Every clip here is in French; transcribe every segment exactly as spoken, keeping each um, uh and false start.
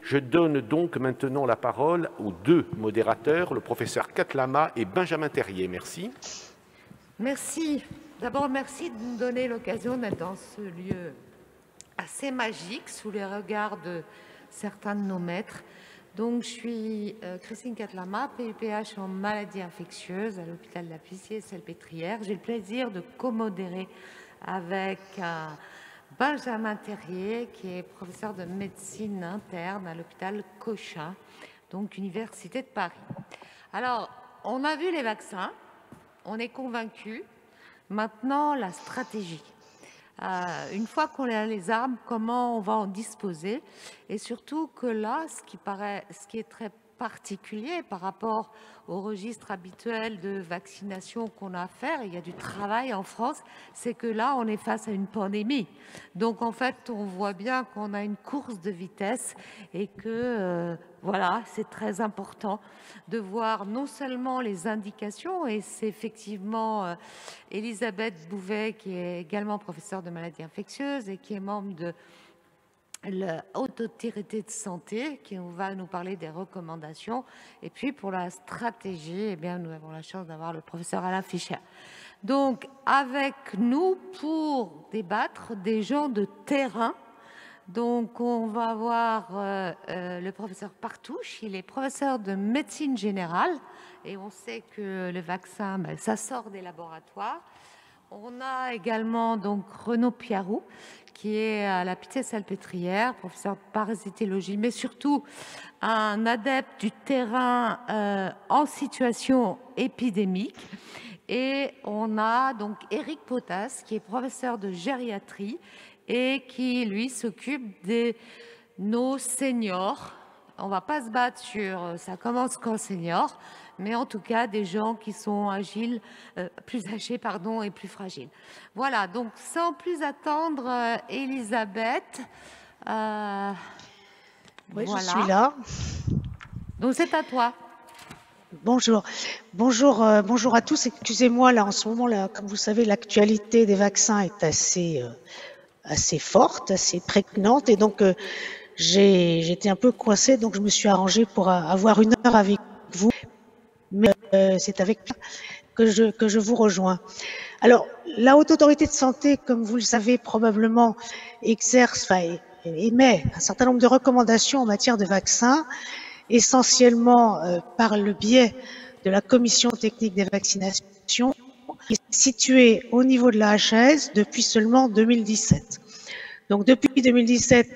Je donne donc maintenant la parole aux deux modérateurs, le professeur Katlama et Benjamin Terrier. Merci. Merci. D'abord, merci de nous donner l'occasion d'être dans ce lieu assez magique, sous les regards de certains de nos maîtres. Donc, je suis euh, Christine Katlama, P U P H en maladies infectieuses à l'hôpital de la Pitié-Salpêtrière. J'ai le plaisir de co-modérer avec euh, Benjamin Terrier, qui est professeur de médecine interne à l'hôpital Cochin, donc Université de Paris. Alors, on a vu les vaccins, on est convaincus. Maintenant, la stratégie. Euh, une fois qu'on a les armes, comment on va en disposer? Et surtout que là, ce qui, paraît, ce qui est très particulier par rapport au registre habituel de vaccination qu'on a à faire, il y a du travail en France, c'est que là, on est face à une pandémie. Donc, en fait, on voit bien qu'on a une course de vitesse et que, euh, voilà, c'est très important de voir non seulement les indications, et c'est effectivement euh, Elisabeth Bouvet, qui est également professeure de maladies infectieuses et qui est membre de la Haute Autorité de Santé, qui va nous parler des recommandations. Et puis pour la stratégie, eh bien, nous avons la chance d'avoir le professeur Alain Fischer. Donc avec nous pour débattre des gens de terrain. Donc on va avoir euh, euh, le professeur Partouche, il est professeur de médecine générale et on sait que le vaccin, ben, ça sort des laboratoires. On a également donc Renaud Piarou, qui est à la Pitié-Salpêtrière, professeur de parasitologie, mais surtout un adepte du terrain euh, en situation épidémique. Et on a donc Éric Potas, qui est professeur de gériatrie et qui, lui, s'occupe de nos seniors. On ne va pas se battre sur ça commence qu'en senior, mais en tout cas des gens qui sont agiles, euh, plus âgés pardon, et plus fragiles. Voilà, donc sans plus attendre, euh, Elisabeth. Euh, oui, voilà. Je suis là. Donc c'est à toi. Bonjour, bonjour, euh, bonjour à tous. Excusez-moi, là en ce moment, là, comme vous savez, l'actualité des vaccins est assez, euh, assez forte, assez prégnante, et donc euh, j'ai j'étais un peu coincée, donc je me suis arrangée pour avoir une heure avec vous. Mais euh, c'est avec que je, que je vous rejoins. Alors, la Haute Autorité de Santé, comme vous le savez probablement, exerce, enfin, émet un certain nombre de recommandations en matière de vaccins, essentiellement euh, par le biais de la Commission technique des vaccinations, qui est située au niveau de la H A S depuis seulement deux mille dix-sept. Donc, depuis deux mille dix-sept,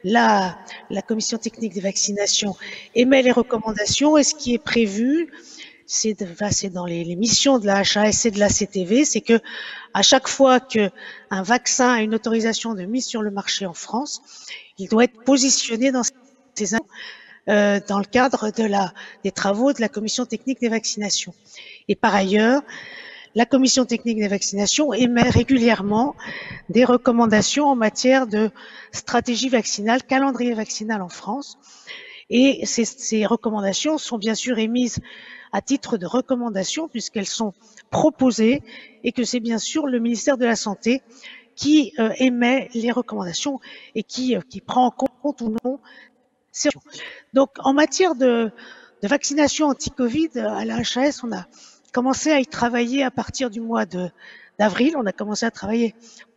la, la Commission technique des vaccinations émet les recommandations, et ce qui est prévu, c'est dans les, les missions de la H A S et de la C T V, c'est que à chaque fois qu'un vaccin a une autorisation de mise sur le marché en France, il doit être positionné dans ces euh, dans le cadre de la, des travaux de la Commission technique des vaccinations. Et par ailleurs, la Commission technique des vaccinations émet régulièrement des recommandations en matière de stratégie vaccinale, calendrier vaccinal en France. Et ces, ces recommandations sont bien sûr émises à titre de recommandation, puisqu'elles sont proposées, et que c'est bien sûr le ministère de la Santé qui euh, émet les recommandations et qui, euh, qui prend en compte ou non ces recommandations. Donc, en matière de, de vaccination anti-Covid, à la H A S, on a commencé à y travailler à partir du mois d'avril. On a commencé à travailler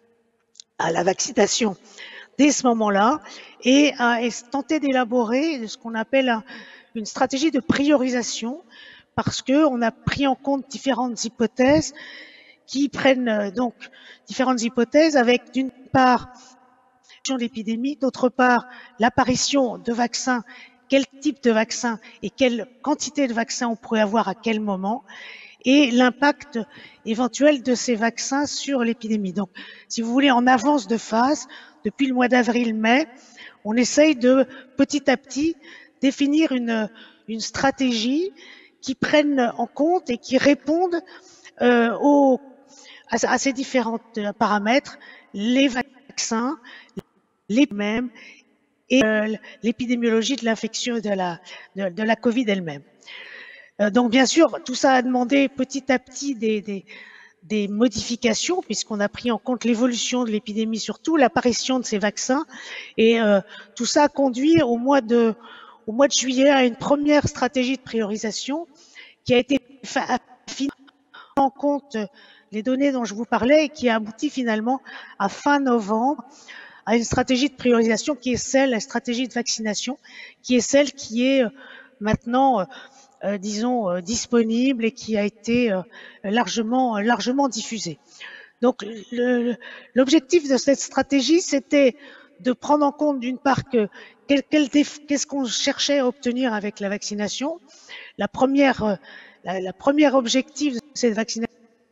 à la vaccination dès ce moment-là, et à tenter d'élaborer ce qu'on appelle un, une stratégie de priorisation, parce que on a pris en compte différentes hypothèses qui prennent donc différentes hypothèses avec d'une part l'épidémie, d'autre part l'apparition de vaccins, quel type de vaccin et quelle quantité de vaccins on pourrait avoir à quel moment, et l'impact éventuel de ces vaccins sur l'épidémie. Donc, si vous voulez, en avance de phase, depuis le mois d'avril-mai, on essaye de petit à petit définir une, une stratégie qui prenne en compte et qui réponde euh, aux, à, à ces différents paramètres, les vaccins, les mêmes et euh, l'épidémiologie de l'infection de la, de, de la Covid elle-même. Euh, donc bien sûr, tout ça a demandé petit à petit des, des, des modifications, puisqu'on a pris en compte l'évolution de l'épidémie, surtout l'apparition de ces vaccins. Et euh, tout ça a conduit au mois, de, au mois de juillet à une première stratégie de priorisation qui a été affinée en compte les données dont je vous parlais et qui a abouti finalement à fin novembre à une stratégie de priorisation qui est celle, la stratégie de vaccination, qui est celle qui est maintenant, euh, disons, euh, disponible et qui a été euh, largement, largement diffusée. Donc, l'objectif de cette stratégie, c'était de prendre en compte d'une part que qu'est-ce qu'on cherchait à obtenir avec la vaccination. La première, la, la première objectif de cette vaccination,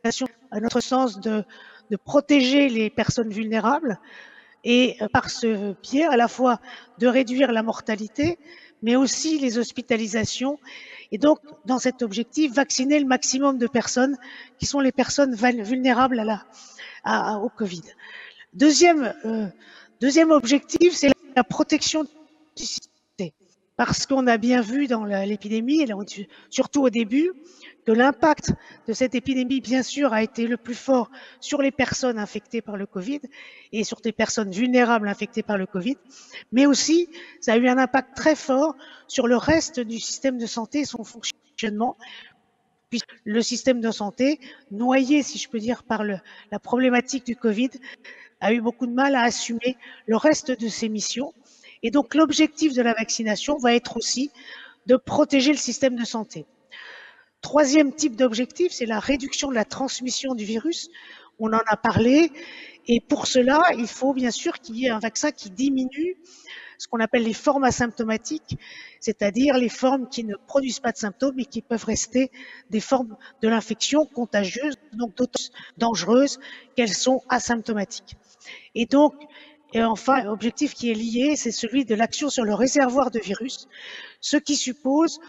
à notre sens, de, de protéger les personnes vulnérables et par ce biais, à la fois de réduire la mortalité, mais aussi les hospitalisations. Et donc, dans cet objectif, vacciner le maximum de personnes qui sont les personnes vulnérables à la, à, au Covid. Deuxième, euh, deuxième objectif, c'est la protection du système. Parce qu'on a bien vu dans l'épidémie, surtout au début, que l'impact de cette épidémie, bien sûr, a été le plus fort sur les personnes infectées par le Covid et sur des personnes vulnérables infectées par le Covid, mais aussi, ça a eu un impact très fort sur le reste du système de santé et son fonctionnement, puisque le système de santé, noyé, si je peux dire, par le, la problématique du Covid, a eu beaucoup de mal à assumer le reste de ses missions. Et donc, l'objectif de la vaccination va être aussi de protéger le système de santé. Troisième type d'objectif, c'est la réduction de la transmission du virus. On en a parlé. Et pour cela, il faut bien sûr qu'il y ait un vaccin qui diminue ce qu'on appelle les formes asymptomatiques, c'est-à-dire les formes qui ne produisent pas de symptômes mais qui peuvent rester des formes de l'infection contagieuse, donc d'autant dangereuses qu'elles sont asymptomatiques. Et donc, et enfin, l'objectif qui est lié, c'est celui de l'action sur le réservoir de virus, ce qui suppose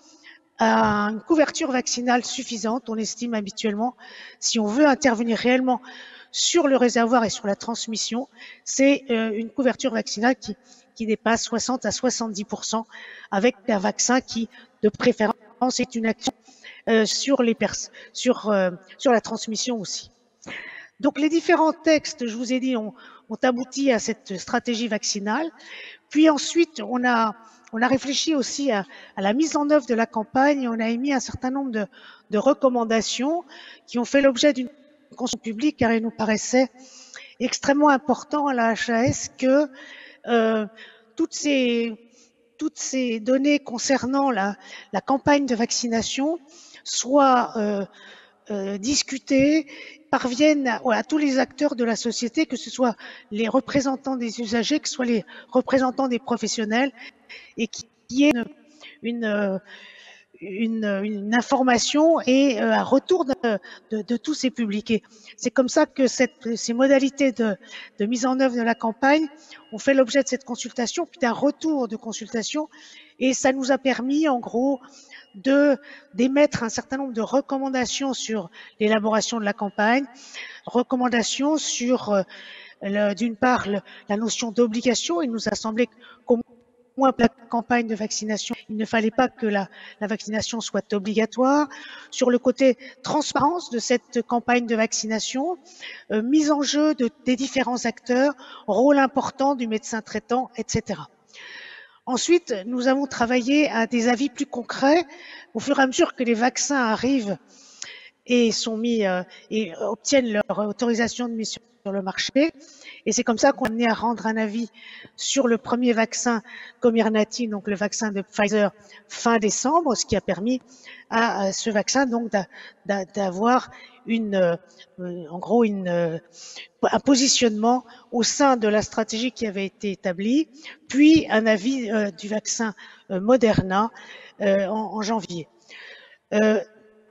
une couverture vaccinale suffisante. On estime habituellement, si on veut intervenir réellement sur le réservoir et sur la transmission, c'est une couverture vaccinale qui, qui dépasse soixante à soixante-dix pour cent avec un vaccin qui, de préférence, est une action euh, sur, les pers sur, euh, sur la transmission aussi. Donc les différents textes, je vous ai dit, ont, ont abouti à cette stratégie vaccinale. Puis ensuite, on a, on a réfléchi aussi à, à la mise en œuvre de la campagne. On a émis un certain nombre de, de recommandations qui ont fait l'objet d'une consultation publique, car il nous paraissait extrêmement important à la H A S que euh, toutes ces, toutes ces données concernant la, la campagne de vaccination soient euh, euh, discutées, parviennent à, à tous les acteurs de la société, que ce soit les représentants des usagers, que ce soit les représentants des professionnels, et qu'il y ait une, une, une, une information et un retour de, de, de tous ces publics. C'est comme ça que cette, ces modalités de, de mise en œuvre de la campagne ont fait l'objet de cette consultation, puis d'un retour de consultation, et ça nous a permis, en gros, de d'émettre un certain nombre de recommandations sur l'élaboration de la campagne, recommandations sur euh, d'une part le, la notion d'obligation. Il nous a semblé qu'au moins pour la campagne de vaccination, il ne fallait pas que la, la vaccination soit obligatoire. Sur le côté transparence de cette campagne de vaccination, euh, mise en jeu de, des différents acteurs, rôle important du médecin traitant, et cetera. Ensuite, nous avons travaillé à des avis plus concrets au fur et à mesure que les vaccins arrivent et sont mis euh, et obtiennent leur autorisation de mise sur le marché. Et c'est comme ça qu'on est amené à rendre un avis sur le premier vaccin Comirnaty, donc le vaccin de Pfizer, fin décembre, ce qui a permis à, à ce vaccin donc d'avoir une, euh, en gros, une, euh, un positionnement au sein de la stratégie qui avait été établie, puis un avis euh, du vaccin euh, Moderna euh, en, en janvier. Euh,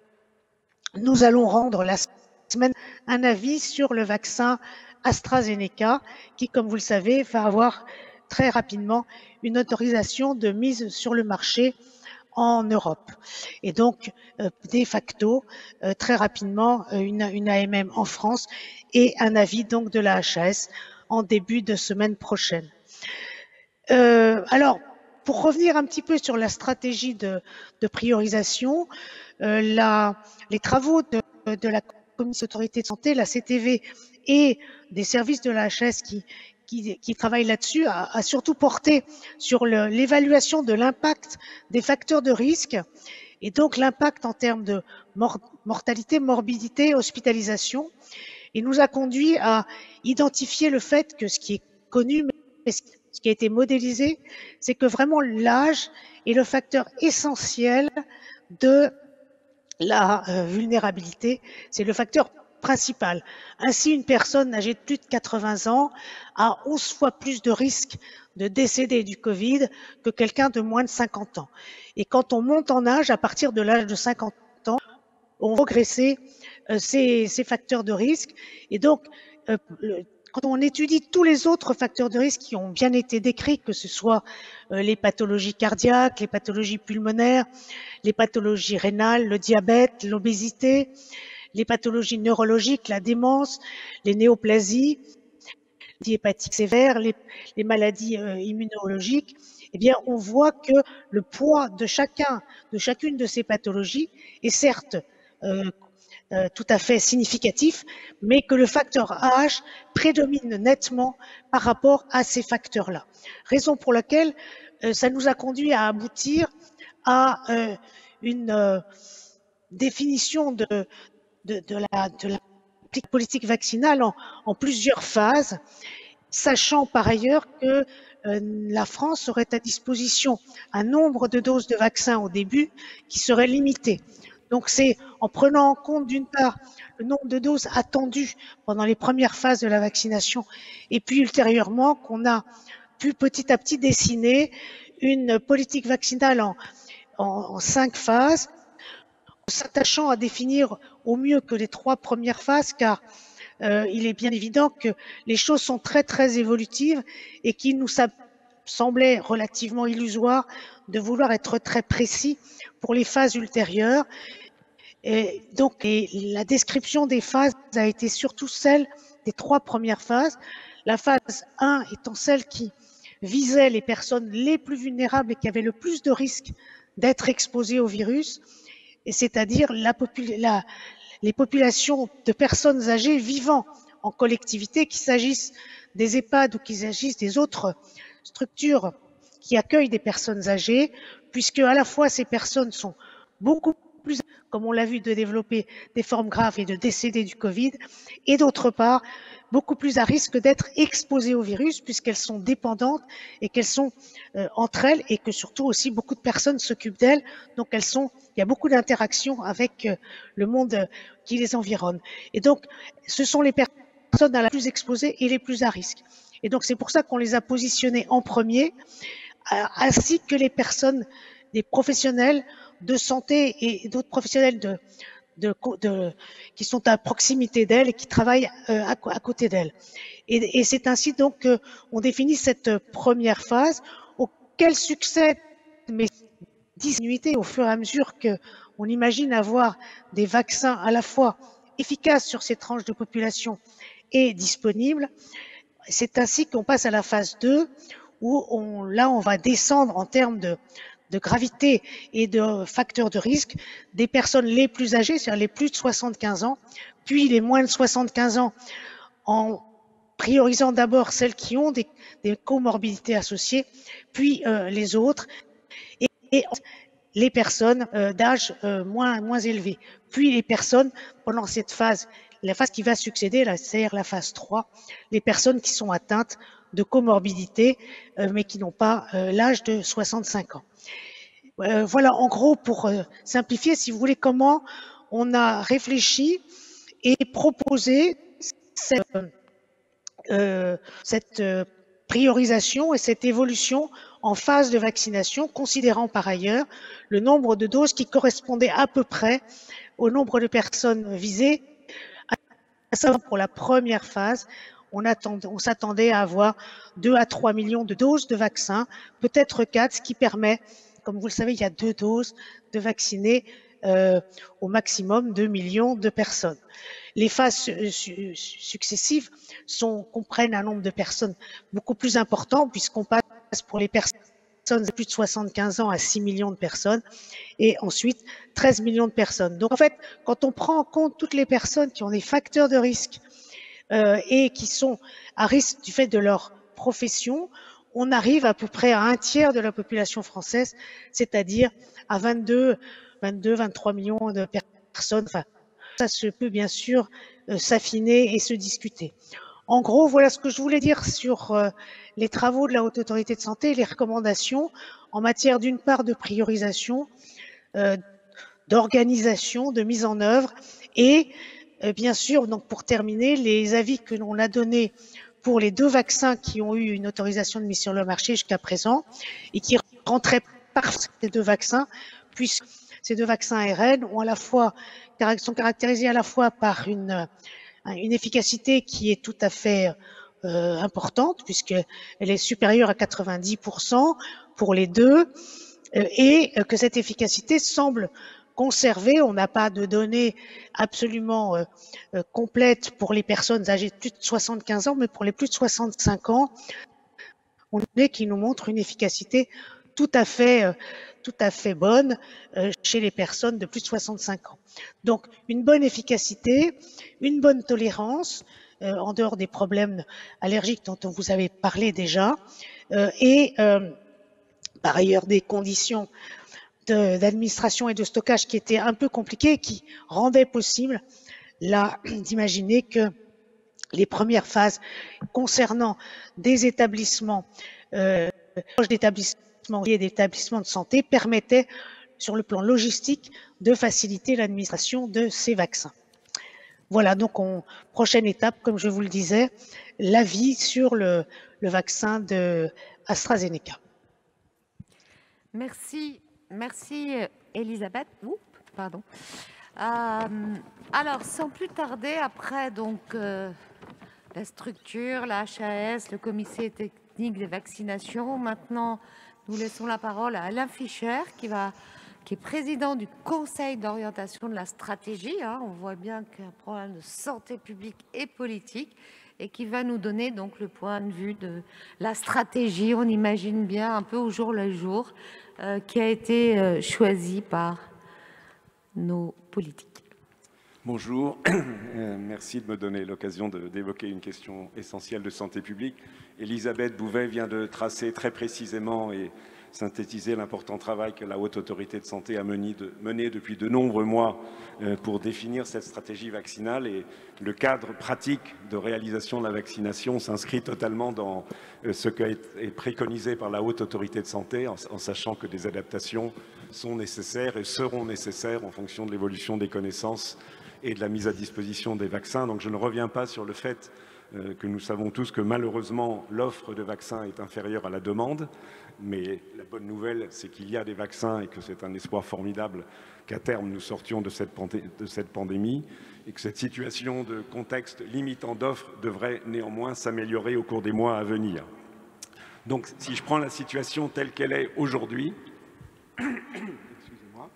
nous allons rendre la semaine un avis sur le vaccin AstraZeneca, qui, comme vous le savez, va avoir très rapidement une autorisation de mise sur le marché en Europe. Et donc, euh, de facto, euh, très rapidement, euh, une, une A M M en France et un avis donc de la H A S en début de semaine prochaine. Euh, alors, pour revenir un petit peu sur la stratégie de, de priorisation, euh, la, les travaux de, de la Commission d'autorité de santé, la C T V et des services de la H S qui, qui, qui travaillent là-dessus, a, a surtout porté sur l'évaluation de l'impact des facteurs de risque et donc l'impact en termes de mor mortalité, morbidité, hospitalisation, et nous a conduit à identifier le fait que ce qui est connu, mais ce qui a été modélisé, c'est que vraiment l'âge est le facteur essentiel de la euh, vulnérabilité, c'est le facteur principal. Ainsi, une personne âgée de plus de quatre-vingts ans a onze fois plus de risque de décéder du Covid que quelqu'un de moins de cinquante ans. Et quand on monte en âge, à partir de l'âge de cinquante ans, on va progresser euh, ces, ces facteurs de risque. Et donc, euh, le, quand on étudie tous les autres facteurs de risque qui ont bien été décrits, que ce soit euh, les pathologies cardiaques, les pathologies pulmonaires, les pathologies rénales, le diabète, l'obésité, les pathologies neurologiques, la démence, les néoplasies, les hépatiques sévères, les, les maladies euh, immunologiques, eh bien, on voit que le poids de chacun, de chacune de ces pathologies est certes euh, Euh, tout à fait significatif, mais que le facteur âge prédomine nettement par rapport à ces facteurs-là. Raison pour laquelle euh, ça nous a conduit à aboutir à euh, une euh, définition de, de, de, la, de la politique vaccinale en, en plusieurs phases, sachant par ailleurs que euh, la France aurait à disposition un nombre de doses de vaccins au début qui serait limité. Donc c'est en prenant en compte d'une part le nombre de doses attendues pendant les premières phases de la vaccination et puis ultérieurement qu'on a pu petit à petit dessiner une politique vaccinale en, en, en cinq phases, en s'attachant à définir au mieux que les trois premières phases, car euh, il est bien évident que les choses sont très très évolutives et qu'il nous semblait relativement illusoire de vouloir être très précis pour les phases ultérieures. Et donc, et la description des phases a été surtout celle des trois premières phases. La phase un étant celle qui visait les personnes les plus vulnérables et qui avaient le plus de risques d'être exposées au virus, et c'est-à-dire la popula la, les populations de personnes âgées vivant en collectivité, qu'il s'agisse des EHPAD ou qu'il s'agisse des autres structures qui accueillent des personnes âgées, puisque à la fois ces personnes sont beaucoup plus, comme on l'a vu, de développer des formes graves et de décéder du Covid, et d'autre part, beaucoup plus à risque d'être exposées au virus, puisqu'elles sont dépendantes et qu'elles sont euh, entre elles, et que surtout aussi beaucoup de personnes s'occupent d'elles, donc elles sont, il y a beaucoup d'interactions avec euh, le monde euh, qui les environne. Et donc, ce sont les personnes à la plus exposées et les plus à risque. Et donc, c'est pour ça qu'on les a positionnées en premier, euh, ainsi que les personnes, des professionnels de santé et d'autres professionnels de, de, de, qui sont à proximité d'elles et qui travaillent euh, à, à côté d'elles. Et, et c'est ainsi donc qu'on définit cette première phase, auquel succèdent mais discontinuité au fur et à mesure qu'on imagine avoir des vaccins à la fois efficaces sur ces tranches de population et disponibles. C'est ainsi qu'on passe à la phase deux, où on, là on va descendre en termes de de gravité et de facteurs de risque des personnes les plus âgées, c'est-à-dire les plus de soixante-quinze ans, puis les moins de soixante-quinze ans, en priorisant d'abord celles qui ont des, des comorbidités associées, puis euh, les autres, et, et les personnes euh, d'âge euh, moins, moins élevé, puis les personnes pendant cette phase, la phase qui va succéder, c'est-à-dire la phase trois, les personnes qui sont atteintes de comorbidité, euh, mais qui n'ont pas euh, l'âge de soixante-cinq ans. Euh, voilà, en gros, pour euh, simplifier, si vous voulez, comment on a réfléchi et proposé cette, euh, cette euh, priorisation et cette évolution en phase de vaccination, considérant par ailleurs le nombre de doses qui correspondait à peu près au nombre de personnes visées, à savoir pour la première phase. On, on s'attendait à avoir deux à trois millions de doses de vaccins, peut-être quatre, ce qui permet, comme vous le savez, il y a deux doses de vacciner euh, au maximum deux millions de personnes. Les phases su successives sont, comprennent un nombre de personnes beaucoup plus important, puisqu'on passe pour les personnes personnes de plus de soixante-quinze ans à six millions de personnes et ensuite treize millions de personnes. Donc en fait, quand on prend en compte toutes les personnes qui ont des facteurs de risque euh, et qui sont à risque du fait de leur profession, on arrive à peu près à un tiers de la population française, c'est-à-dire à vingt-deux, vingt-deux, vingt-trois millions de personnes. Enfin, ça se peut bien sûr euh, s'affiner et se discuter. En gros, voilà ce que je voulais dire sur euh, les travaux de la Haute Autorité de Santé et les recommandations en matière d'une part de priorisation, euh, d'organisation, de mise en œuvre et euh, bien sûr, donc pour terminer, les avis que l'on a donnés pour les deux vaccins qui ont eu une autorisation de mise sur le marché jusqu'à présent et qui rentraient par ces deux vaccins, puisque ces deux vaccins A R N ont à la fois, sont caractérisés à la fois par une, une efficacité qui est tout à fait euh, importante, puisqu'elle est supérieure à quatre-vingt-dix pour cent pour les deux, euh, et que cette efficacité semble conservée. On n'a pas de données absolument euh, euh, complètes pour les personnes âgées de plus de soixante-quinze ans, mais pour les plus de soixante-cinq ans, on est qui nous montre une efficacité tout à fait, euh, tout à fait bonne euh, chez les personnes de plus de soixante-cinq ans. Donc, une bonne efficacité, une bonne tolérance, euh, en dehors des problèmes allergiques dont on vous avait parlé déjà, euh, et euh, par ailleurs des conditions d'administration et de stockage qui étaient un peu compliquées, qui rendaient possible là d'imaginer que les premières phases concernant des établissements, euh, d'établissements et d'établissements de santé permettaient, sur le plan logistique, de faciliter l'administration de ces vaccins. Voilà, donc on, prochaine étape, comme je vous le disais, l'avis sur le, le vaccin de AstraZeneca. Merci. Merci Elisabeth. Oups, pardon. Euh, alors, sans plus tarder, après donc euh, la structure, la H A S, le comité technique des vaccinations, maintenant nous laissons la parole à Alain Fischer, qui va, qui est président du Conseil d'orientation de la stratégie. Hein, on voit bien qu'il y a un problème de santé publique et politique, et qui va nous donner donc le point de vue de la stratégie. On imagine bien un peu au jour le jour. Euh, qui a été euh, choisi par nos politiques. Bonjour, euh, merci de me donner l'occasion d'évoquer une question essentielle de santé publique. Elisabeth Bouvet vient de tracer très précisément et synthétiser l'important travail que la Haute Autorité de Santé a mené, de, mené depuis de nombreux mois euh, pour définir cette stratégie vaccinale, et le cadre pratique de réalisation de la vaccination s'inscrit totalement dans euh, ce qui est préconisé par la Haute Autorité de Santé, en, en sachant que des adaptations sont nécessaires et seront nécessaires en fonction de l'évolution des connaissances et de la mise à disposition des vaccins. Donc je ne reviens pas sur le fait euh, que nous savons tous que malheureusement l'offre de vaccins est inférieure à la demande. Mais la bonne nouvelle, c'est qu'il y a des vaccins et que c'est un espoir formidable qu'à terme nous sortions de cette, pandé de cette pandémie, et que cette situation de contexte limitant d'offres devrait néanmoins s'améliorer au cours des mois à venir. Donc si je prends la situation telle qu'elle est aujourd'hui, excusez-moi,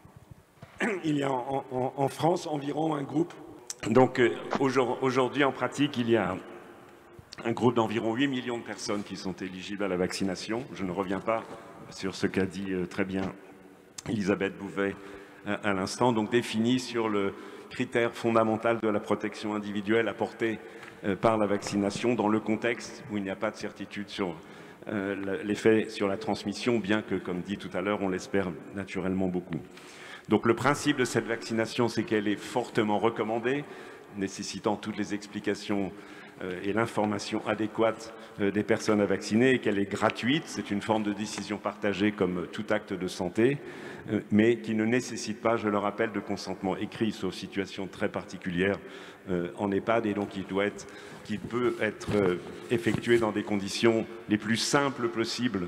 il y a en, en, en France environ un groupe, donc euh, aujourd'hui en pratique il y a un groupe d'environ huit millions de personnes qui sont éligibles à la vaccination. Je ne reviens pas sur ce qu'a dit très bien Elisabeth Bouvet à l'instant, donc défini sur le critère fondamental de la protection individuelle apportée par la vaccination dans le contexte où il n'y a pas de certitude sur l'effet sur la transmission, bien que, comme dit tout à l'heure, on l'espère naturellement beaucoup. Donc le principe de cette vaccination, c'est qu'elle est fortement recommandée, nécessitant toutes les explications et l'information adéquate des personnes à vacciner, et qu'elle est gratuite. C'est une forme de décision partagée comme tout acte de santé, mais qui ne nécessite pas, je le rappelle, de consentement écrit, sauf situation très particulière en EHPAD, et donc qui doit être, qui peut être effectué dans des conditions les plus simples possibles.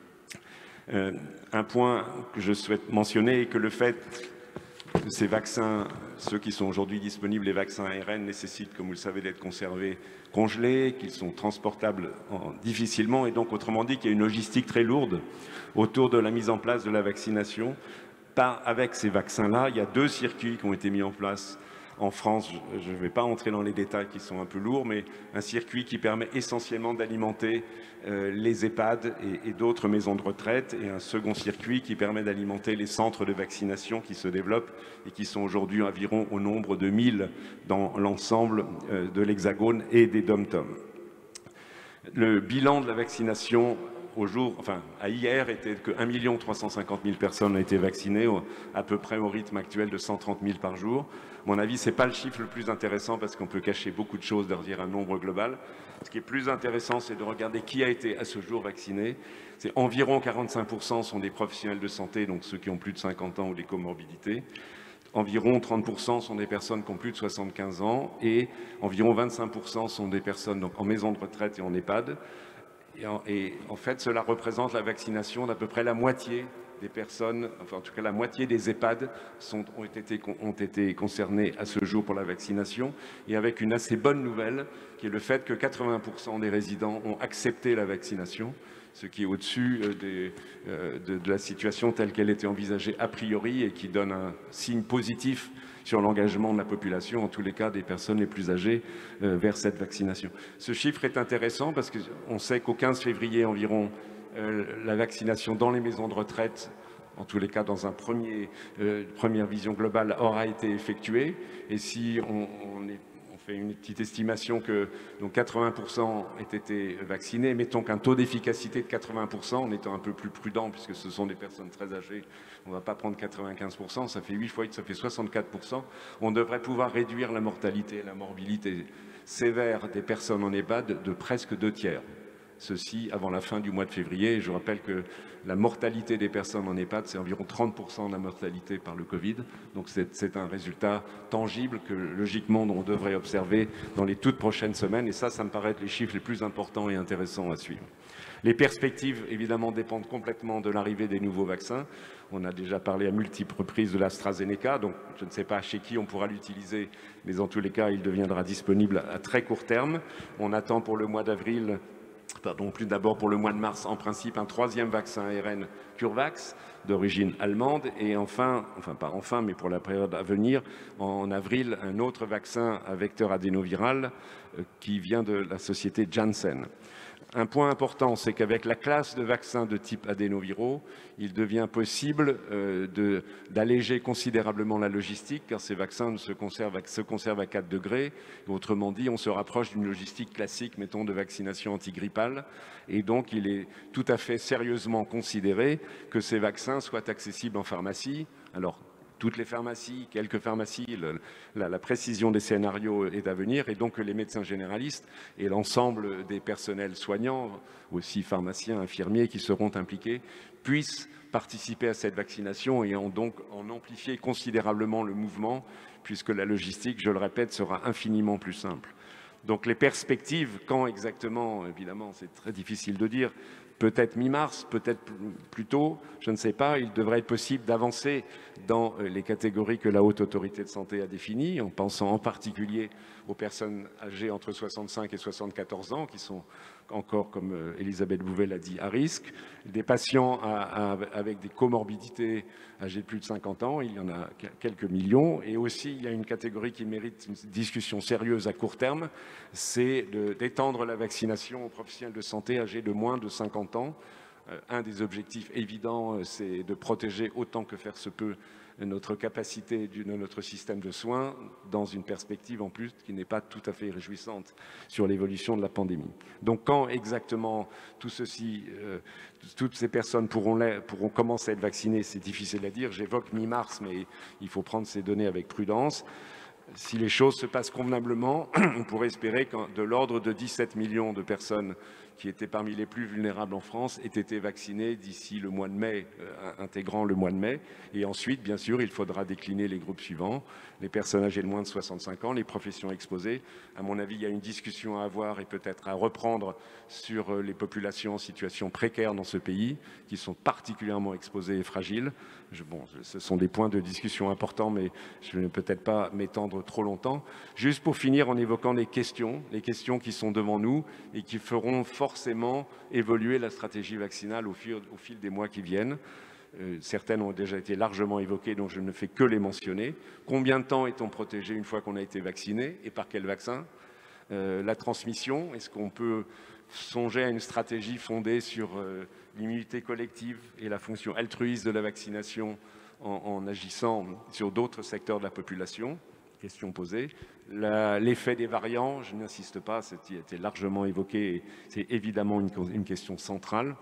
Un point que je souhaite mentionner est que le fait que ces vaccins, ceux qui sont aujourd'hui disponibles, les vaccins A R N, nécessitent, comme vous le savez, d'être conservés congelés, qu'ils sont transportables en, difficilement, et donc, autrement dit, qu'il y a une logistique très lourde autour de la mise en place de la vaccination. Par, avec ces vaccins-là, il y a deux circuits qui ont été mis en place en France, je ne vais pas entrer dans les détails qui sont un peu lourds, mais un circuit qui permet essentiellement d'alimenter euh, les EHPAD et, et d'autres maisons de retraite, et un second circuit qui permet d'alimenter les centres de vaccination qui se développent et qui sont aujourd'hui environ au nombre de mille dans l'ensemble euh, de l'Hexagone et des D O M T O M. Le bilan de la vaccination au jour, enfin à hier, était que un million trois cent cinquante mille personnes ont été vaccinées, à peu près au rythme actuel de cent trente mille par jour. À mon avis, ce n'est pas le chiffre le plus intéressant parce qu'on peut cacher beaucoup de choses derrière un nombre global. Ce qui est plus intéressant, c'est de regarder qui a été à ce jour vacciné. C'est environ quarante-cinq pour cent sont des professionnels de santé, donc ceux qui ont plus de cinquante ans ou des comorbidités. Environ trente pour cent sont des personnes qui ont plus de soixante-quinze ans et environ vingt-cinq pour cent sont des personnes donc, en maison de retraite et en EHPAD. Et en, et en fait, cela représente la vaccination d'à peu près la moitié des personnes, enfin en tout cas la moitié des EHPAD sont, ont, été, ont été concernés à ce jour pour la vaccination, et avec une assez bonne nouvelle, qui est le fait que quatre-vingts pour cent des résidents ont accepté la vaccination, ce qui est au-dessus des, euh, de, de la situation telle qu'elle était envisagée a priori et qui donne un signe positif sur l'engagement de la population, en tous les cas des personnes les plus âgées, euh, vers cette vaccination. Ce chiffre est intéressant parce qu'on sait qu'au quinze février environ, euh, la vaccination dans les maisons de retraite, en tous les cas dans une premier, euh, première vision globale, aura été effectuée. Et si on, on est fait une petite estimation que donc quatre-vingts pour cent aient été vaccinés. Mettons qu'un taux d'efficacité de quatre-vingts pour cent, en étant un peu plus prudent, puisque ce sont des personnes très âgées, on ne va pas prendre quatre-vingt-quinze pour cent, ça fait huit fois huit, ça fait soixante-quatre pour cent. On devrait pouvoir réduire la mortalité et la morbidité sévère des personnes en EHPAD de presque deux tiers. Ceci avant la fin du mois de février. Je rappelle que la mortalité des personnes en EHPAD, c'est environ trente pour cent de la mortalité par le Covid. Donc c'est un résultat tangible que logiquement on devrait observer dans les toutes prochaines semaines. Et ça, ça me paraît être les chiffres les plus importants et intéressants à suivre. Les perspectives, évidemment, dépendent complètement de l'arrivée des nouveaux vaccins. On a déjà parlé à multiples reprises de l'AstraZeneca, donc je ne sais pas chez qui on pourra l'utiliser, mais en tous les cas, il deviendra disponible à très court terme. On attend pour le mois d'avril, pardon, plus d'abord pour le mois de mars, en principe, un troisième vaccin A R N CureVac d'origine allemande, et enfin, enfin pas enfin, mais pour la période à venir, en avril, un autre vaccin à vecteur adénoviral euh, qui vient de la société Janssen. Un point important, c'est qu'avec la classe de vaccins de type adénoviraux, il devient possible euh, d'alléger considérablement la logistique, car ces vaccins se conservent, se conservent à quatre degrés. Autrement dit, on se rapproche d'une logistique classique, mettons, de vaccination antigrippale. Et donc, il est tout à fait sérieusement considéré que ces vaccins soient accessibles en pharmacie. Alors, toutes les pharmacies, quelques pharmacies, le, la, la précision des scénarios est à venir, et donc que les médecins généralistes et l'ensemble des personnels soignants, aussi pharmaciens, infirmiers qui seront impliqués, puissent participer à cette vaccination et ont donc en amplifié considérablement le mouvement, puisque la logistique, je le répète, sera infiniment plus simple. Donc les perspectives, quand exactement, évidemment, c'est très difficile de dire, peut-être mi-mars, peut-être plus tôt, je ne sais pas, il devrait être possible d'avancer dans les catégories que la Haute Autorité de Santé a définies, en pensant en particulier aux personnes âgées entre soixante-cinq et soixante-quatorze ans, qui sont encore, comme Elisabeth Bouvet l'a dit, à risque, des patients à, à, avec des comorbidités âgés de plus de cinquante ans, il y en a quelques millions, et aussi il y a une catégorie qui mérite une discussion sérieuse à court terme, c'est d'étendre la vaccination aux professionnels de santé âgés de moins de cinquante ans. Euh, un des objectifs évidents, c'est de protéger autant que faire se peut notre capacité de notre système de soins dans une perspective en plus qui n'est pas tout à fait réjouissante sur l'évolution de la pandémie. Donc quand exactement tout ceci, euh, toutes ces personnes pourront, pourront commencer à être vaccinées, c'est difficile à dire. J'évoque mi-mars, mais il faut prendre ces données avec prudence. Si les choses se passent convenablement, on pourrait espérer que de l'ordre de dix-sept millions de personnes qui étaient parmi les plus vulnérables en France aient été vaccinées d'ici le mois de mai, euh, intégrant le mois de mai. Et ensuite, bien sûr, il faudra décliner les groupes suivants, les personnes âgées de moins de soixante-cinq ans, les professions exposées. À mon avis, il y a une discussion à avoir et peut-être à reprendre sur les populations en situation précaire dans ce pays, qui sont particulièrement exposées et fragiles. Je, bon, ce sont des points de discussion importants, mais je ne vais peut-être pas m'étendre trop longtemps. Juste pour finir en évoquant les questions, les questions qui sont devant nous et qui feront forcément évoluer la stratégie vaccinale au fil, au fil des mois qui viennent. Euh, certaines ont déjà été largement évoquées, donc je ne fais que les mentionner. Combien de temps est-on protégé une fois qu'on a été vacciné et par quel vaccin? euh, La transmission, est-ce qu'on peut songer à une stratégie fondée sur euh, l'immunité collective et la fonction altruiste de la vaccination en, en agissant sur d'autres secteurs de la population? Question posée. L'effet des variants, je n'insiste pas, c'est été largement évoqué et c'est évidemment une, une question centrale.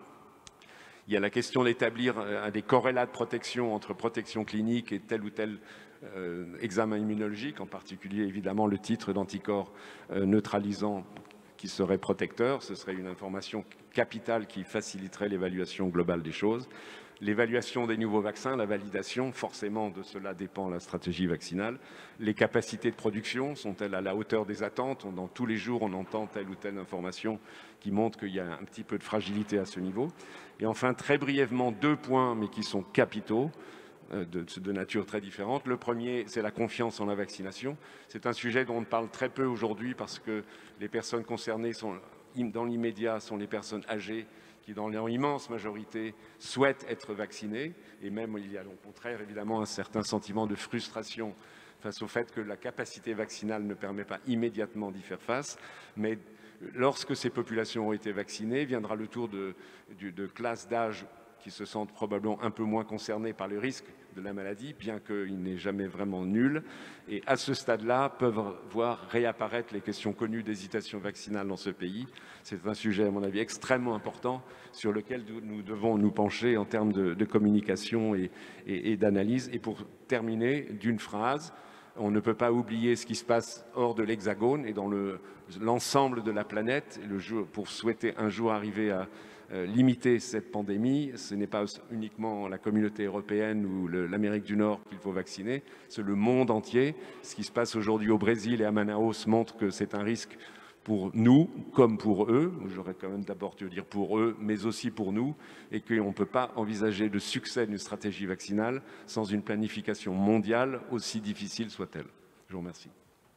Il y a la question d'établir des corrélats de protection entre protection clinique et tel ou tel euh, examen immunologique, en particulier évidemment le titre d'anticorps euh, neutralisant qui serait protecteur. Ce serait une information capitale qui faciliterait l'évaluation globale des choses. L'évaluation des nouveaux vaccins, la validation, forcément de cela dépend la stratégie vaccinale. Les capacités de production sont-elles à la hauteur des attentes? Dans tous les jours, on entend telle ou telle information qui montre qu'il y a un petit peu de fragilité à ce niveau. Et enfin, très brièvement, deux points, mais qui sont capitaux, de, de nature très différente. Le premier, c'est la confiance en la vaccination. C'est un sujet dont on parle très peu aujourd'hui parce que les personnes concernées sont, dans l'immédiat sont les personnes âgées qui, dans leur immense majorité, souhaitent être vaccinés. Et même, il y a au contraire, évidemment, un certain sentiment de frustration face au fait que la capacité vaccinale ne permet pas immédiatement d'y faire face. Mais lorsque ces populations ont été vaccinées, viendra le tour de, de, de classes d'âge qui se sentent probablement un peu moins concernés par le risque de la maladie, bien qu'il n'est jamais vraiment nul. Et à ce stade-là, peuvent voir réapparaître les questions connues d'hésitation vaccinale dans ce pays. C'est un sujet, à mon avis, extrêmement important sur lequel nous devons nous pencher en termes de, de communication et, et, et d'analyse. Et pour terminer, d'une phrase, on ne peut pas oublier ce qui se passe hors de l'Hexagone et dans l'ensemble de la planète. Et le jour, pour souhaiter un jour arriver à euh, limiter cette pandémie, ce n'est pas uniquement la communauté européenne ou l'Amérique du Nord qu'il faut vacciner, c'est le monde entier. Ce qui se passe aujourd'hui au Brésil et à Manaus montre que c'est un risque pour nous comme pour eux. J'aurais quand même d'abord dû dire pour eux, mais aussi pour nous, et qu'on ne peut pas envisager le succès d'une stratégie vaccinale sans une planification mondiale, aussi difficile soit-elle. Je vous remercie.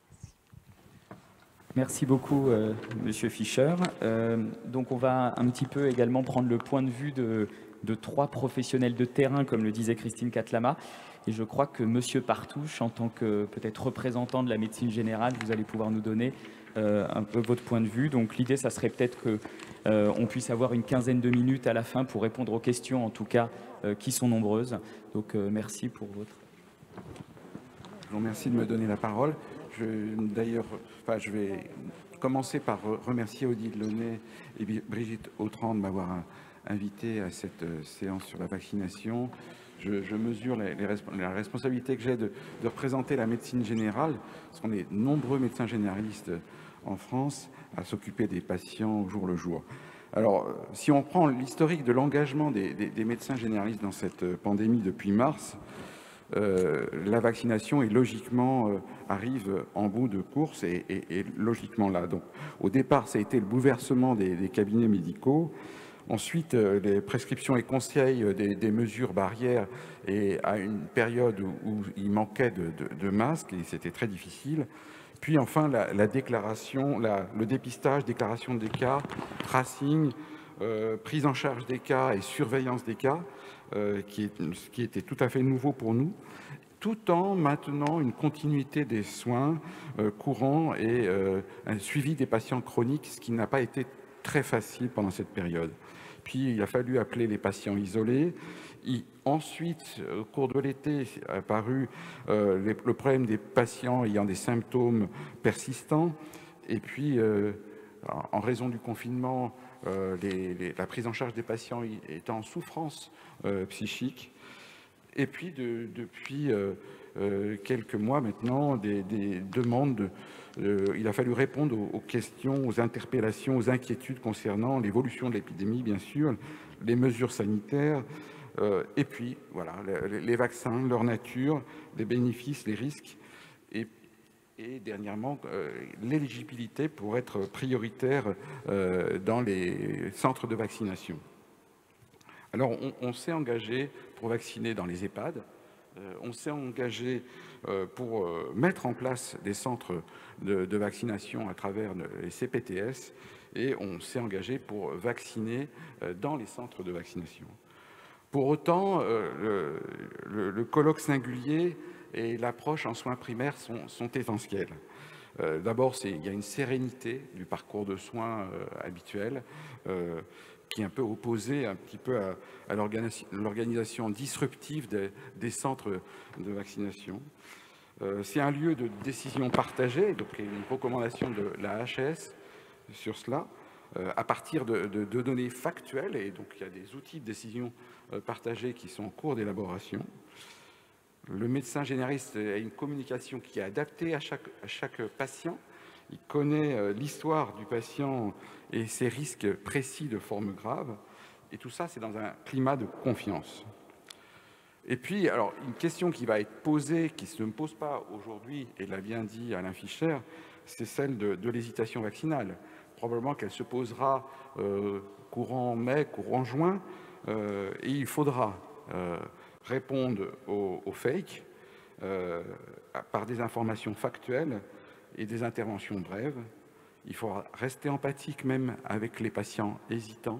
Merci beaucoup, euh, Monsieur Fischer. Euh, donc, on va un petit peu également prendre le point de vue de, de trois professionnels de terrain, comme le disait Christine Catlama. Et je crois que Monsieur Partouche, en tant que peut-être représentant de la médecine générale, vous allez pouvoir nous donner euh, un peu votre point de vue. Donc, l'idée, ça serait peut-être que euh, on puisse avoir une quinzaine de minutes à la fin pour répondre aux questions, en tout cas, euh, qui sont nombreuses. Donc, euh, merci pour votre. Je vous remercie de me donner la parole. D'ailleurs, enfin, je vais commencer par remercier Odile Launay et Brigitte Autran de m'avoir invité à cette séance sur la vaccination. Je, je mesure les, les, la responsabilité que j'ai de, de représenter la médecine générale, parce qu'on est nombreux médecins généralistes en France à s'occuper des patients au jour le jour. Alors, si on prend l'historique de l'engagement des, des, des médecins généralistes dans cette pandémie depuis mars, Euh, la vaccination est logiquement euh, arrive en bout de course et, et, et logiquement là. Donc, au départ, ça a été le bouleversement des, des cabinets médicaux. Ensuite, euh, les prescriptions et conseils euh, des, des mesures barrières et à une période où, où il manquait de, de, de masques et c'était très difficile. Puis enfin, la, la déclaration, la, le dépistage, déclaration des cas, tracing, euh, prise en charge des cas et surveillance des cas. Euh, qui, est, qui était tout à fait nouveau pour nous, tout en maintenant une continuité des soins euh, courants et euh, un suivi des patients chroniques, ce qui n'a pas été très facile pendant cette période. Puis il a fallu appeler les patients isolés. Et ensuite, au cours de l'été, est apparu euh, les, le problème des patients ayant des symptômes persistants. Et puis, euh, en raison du confinement, Euh, les, les, la prise en charge des patients étant en souffrance euh, psychique. Et puis, de, depuis euh, euh, quelques mois maintenant, des, des demandes, de, euh, il a fallu répondre aux, aux questions, aux interpellations, aux inquiétudes concernant l'évolution de l'épidémie, bien sûr, les mesures sanitaires, euh, et puis, voilà, les, les vaccins, leur nature, les bénéfices, les risques, et et dernièrement, euh, l'éligibilité pour être prioritaire euh, dans les centres de vaccination. Alors, on, on s'est engagé pour vacciner dans les EHPAD, euh, on s'est engagé euh, pour euh, mettre en place des centres de, de vaccination à travers les C P T S, et on s'est engagé pour vacciner euh, dans les centres de vaccination. Pour autant, euh, le, le, le colloque singulier et l'approche en soins primaires sont, sont essentiels. Euh, D'abord, il y a une sérénité du parcours de soins euh, habituel euh, qui est un peu opposée un petit peu à, à l'organisation disruptive des, des centres de vaccination. Euh, C'est un lieu de décision partagée, donc il y a une recommandation de la H S sur cela, euh, à partir de, de, de données factuelles, et donc il y a des outils de décision euh, partagés qui sont en cours d'élaboration. Le médecin généraliste a une communication qui est adaptée à chaque, à chaque patient. Il connaît euh, l'histoire du patient et ses risques précis de formes graves. Et tout ça, c'est dans un climat de confiance. Et puis, alors, une question qui va être posée, qui ne se pose pas aujourd'hui, et l'a bien dit Alain Fischer, c'est celle de, de l'hésitation vaccinale. Probablement qu'elle se posera euh, courant mai, courant juin, euh, et il faudra euh, répondre aux, aux fakes euh, par des informations factuelles et des interventions brèves. Il faudra rester empathique même avec les patients hésitants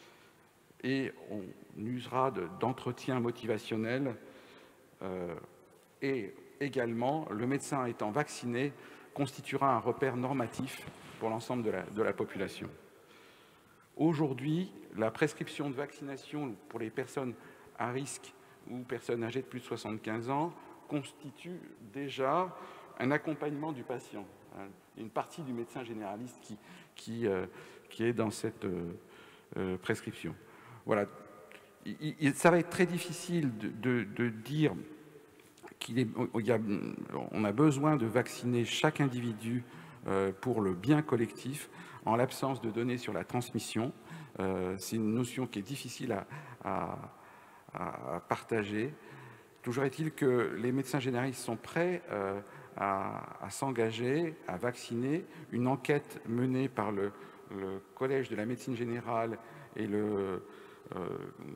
et on usera d'entretien motivationnel euh, et également le médecin étant vacciné constituera un repère normatif pour l'ensemble de la, de la population. Aujourd'hui, la prescription de vaccination pour les personnes à risque ou personnes âgées de plus de soixante-quinze ans constitue déjà un accompagnement du patient. Une partie du médecin généraliste qui, qui, euh, qui est dans cette euh, euh, prescription. Voilà. Il, il, ça va être très difficile de, de, de dire qu'il est, il y a, on a besoin de vacciner chaque individu euh, pour le bien collectif en l'absence de données sur la transmission. Euh, c'est une notion qui est difficile à, à à partager. Toujours est-il que les médecins généralistes sont prêts euh, à, à s'engager, à vacciner. Une enquête menée par le, le Collège de la médecine générale et le, euh,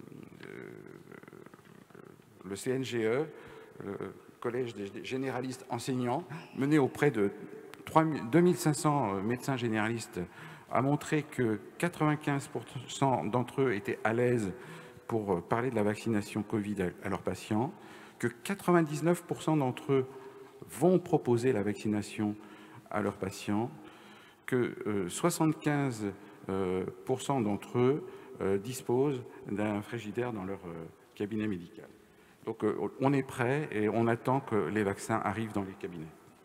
le C N G E, le Collège des généralistes enseignants, menée auprès de deux mille cinq cents médecins généralistes, a montré que quatre-vingt-quinze pour cent d'entre eux étaient à l'aise pour parler de la vaccination Covid à leurs patients, que quatre-vingt-dix-neuf pour cent d'entre eux vont proposer la vaccination à leurs patients, que euh, soixante-quinze pour cent d'entre eux euh, disposent d'un frigidaire dans leur euh, cabinet médical. Donc euh, on est prêt et on attend que les vaccins arrivent dans les cabinets.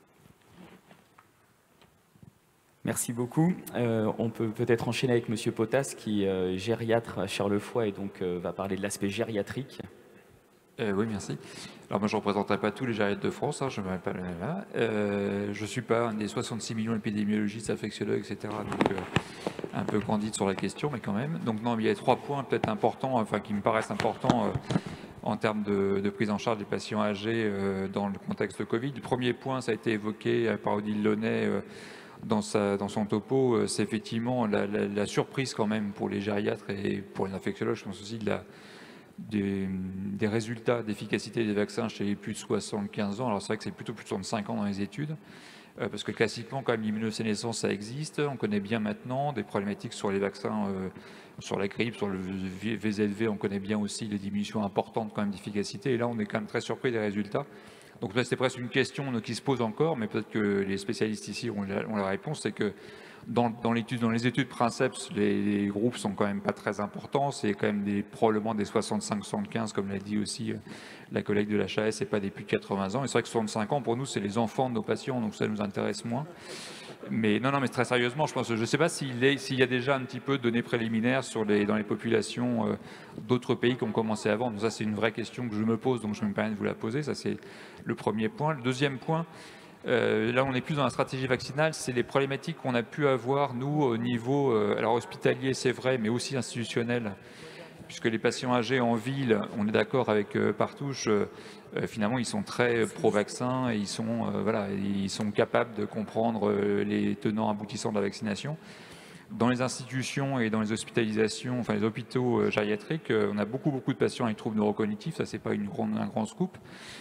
Merci beaucoup. Euh, on peut peut-être enchaîner avec Monsieur Potas, qui est euh, gériatre à Charlevoix et donc euh, va parler de l'aspect gériatrique. Euh, oui, merci. Alors moi, je ne représenterai pas tous les gériatres de France, hein, je ne m'appelle pas le là. Euh, je ne suis pas un des soixante-six millions d'épidémiologistes, infectiologues, et cetera. Donc euh, un peu candide sur la question, mais quand même. Donc non, il y a trois points peut-être importants, enfin qui me paraissent importants euh, en termes de, de prise en charge des patients âgés euh, dans le contexte de Covid. Le premier point, ça a été évoqué par Odile Launay euh, Dans, sa, dans son topo, c'est effectivement la, la, la surprise quand même pour les gériatres et pour les infectiologues, je pense aussi de la, des, des résultats d'efficacité des vaccins chez les plus de soixante-quinze ans. Alors c'est vrai que c'est plutôt plus de soixante-cinq ans dans les études, euh, parce que classiquement quand même l'immunosénescence ça existe, on connaît bien maintenant des problématiques sur les vaccins, euh, sur la grippe, sur le V Z V, on connaît bien aussi les diminutions importantes quand même d'efficacité, et là on est quand même très surpris des résultats. Donc là, c'est presque une question qui se pose encore, mais peut-être que les spécialistes ici ont la, ont la réponse, c'est que dans, dans, dans les études Princeps, les, les groupes sont quand même pas très importants, c'est quand même des, probablement des soixante-cinq soixante-quinze, comme l'a dit aussi la collègue de l'H A S, et pas des plus de quatre-vingts ans. Et c'est vrai que soixante-cinq ans, pour nous, c'est les enfants de nos patients, donc ça nous intéresse moins. Mais non, non, mais très sérieusement, je pense, je ne sais pas s'il y a déjà un petit peu de données préliminaires sur les, dans les populations euh, d'autres pays qui ont commencé avant. Donc ça, c'est une vraie question que je me pose, donc je me permets de vous la poser. Ça, c'est le premier point. Le deuxième point, euh, là, on est plus dans la stratégie vaccinale, c'est les problématiques qu'on a pu avoir, nous, au niveau euh, alors hospitalier, c'est vrai, mais aussi institutionnel, puisque les patients âgés en ville, on est d'accord avec euh, Partouche, euh, Euh, finalement, ils sont très pro-vaccin et ils sont, euh, voilà, ils sont capables de comprendre euh, les tenants aboutissants de la vaccination. Dans les institutions et dans les hospitalisations, enfin les hôpitaux euh, gériatriques, euh, on a beaucoup, beaucoup de patients avec troubles neurocognitifs, ça c'est pas une grande, un grand scoop.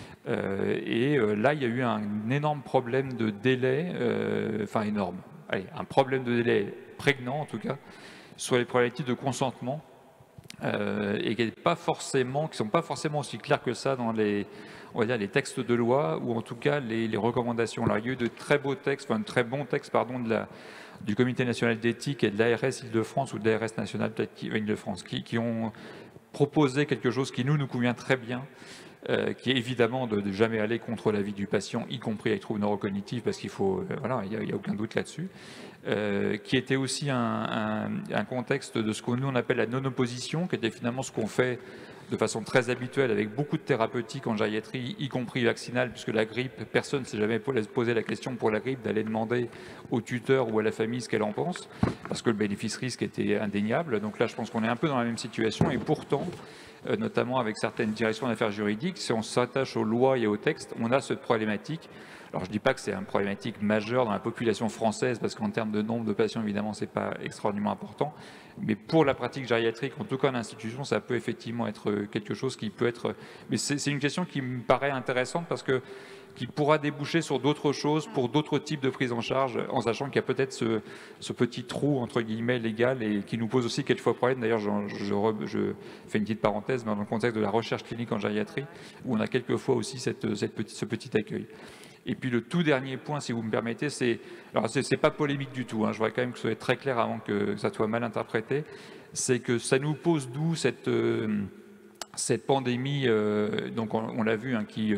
Euh, et euh, là, il y a eu un, un énorme problème de délai, euh, enfin énorme, allez, un problème de délai prégnant en tout cas, sur les problématiques de consentement euh, et qui ne sont pas forcément aussi clairs que ça dans les, on va dire, les textes de loi ou en tout cas les, les recommandations. Alors, il y a eu de très beaux textes, enfin de très bons textes pardon, de la, du Comité national d'éthique et de l'A R S Île-de-France ou de l'A R S nationale peut-être Île-de-France qui, qui ont proposé quelque chose qui nous, nous convient très bien. Euh, qui est évidemment de ne jamais aller contre l'avis du patient, y compris avec troubles neurocognitifs, parce qu'il faut, euh, voilà, il n'y a, a aucun doute là-dessus, euh, qui était aussi un, un, un contexte de ce que nous on appelle la non-opposition, qui était finalement ce qu'on fait de façon très habituelle avec beaucoup de thérapeutiques en gériatrie, y compris vaccinale, puisque la grippe, personne ne s'est jamais posé la question pour la grippe d'aller demander au tuteur ou à la famille ce qu'elle en pense, parce que le bénéfice-risque était indéniable. Donc là, je pense qu'on est un peu dans la même situation, et pourtant, euh, notamment avec certaines directions d'affaires juridiques, si on s'attache aux lois et aux textes, on a cette problématique. Alors je ne dis pas que c'est une problématique majeure dans la population française, parce qu'en termes de nombre de patients, évidemment, ce n'est pas extraordinairement important. Mais pour la pratique gériatrique, en tout cas en institution, ça peut effectivement être quelque chose qui peut être... Mais c'est une question qui me paraît intéressante parce que qui pourra déboucher sur d'autres choses, pour d'autres types de prise en charge, en sachant qu'il y a peut-être ce, ce petit trou, entre guillemets, légal, et qui nous pose aussi quelquefois problème. D'ailleurs, je, je, je fais une petite parenthèse, mais dans le contexte de la recherche clinique en gériatrie, où on a quelquefois aussi cette, cette petite, ce petit accueil. Et puis le tout dernier point, si vous me permettez, c'est, alors c'est pas polémique du tout, hein, je voudrais quand même que ce soit très clair avant que ça soit mal interprété, c'est que ça nous pose d'où cette, euh, cette pandémie, euh, donc on, on l'a vu, hein, qui,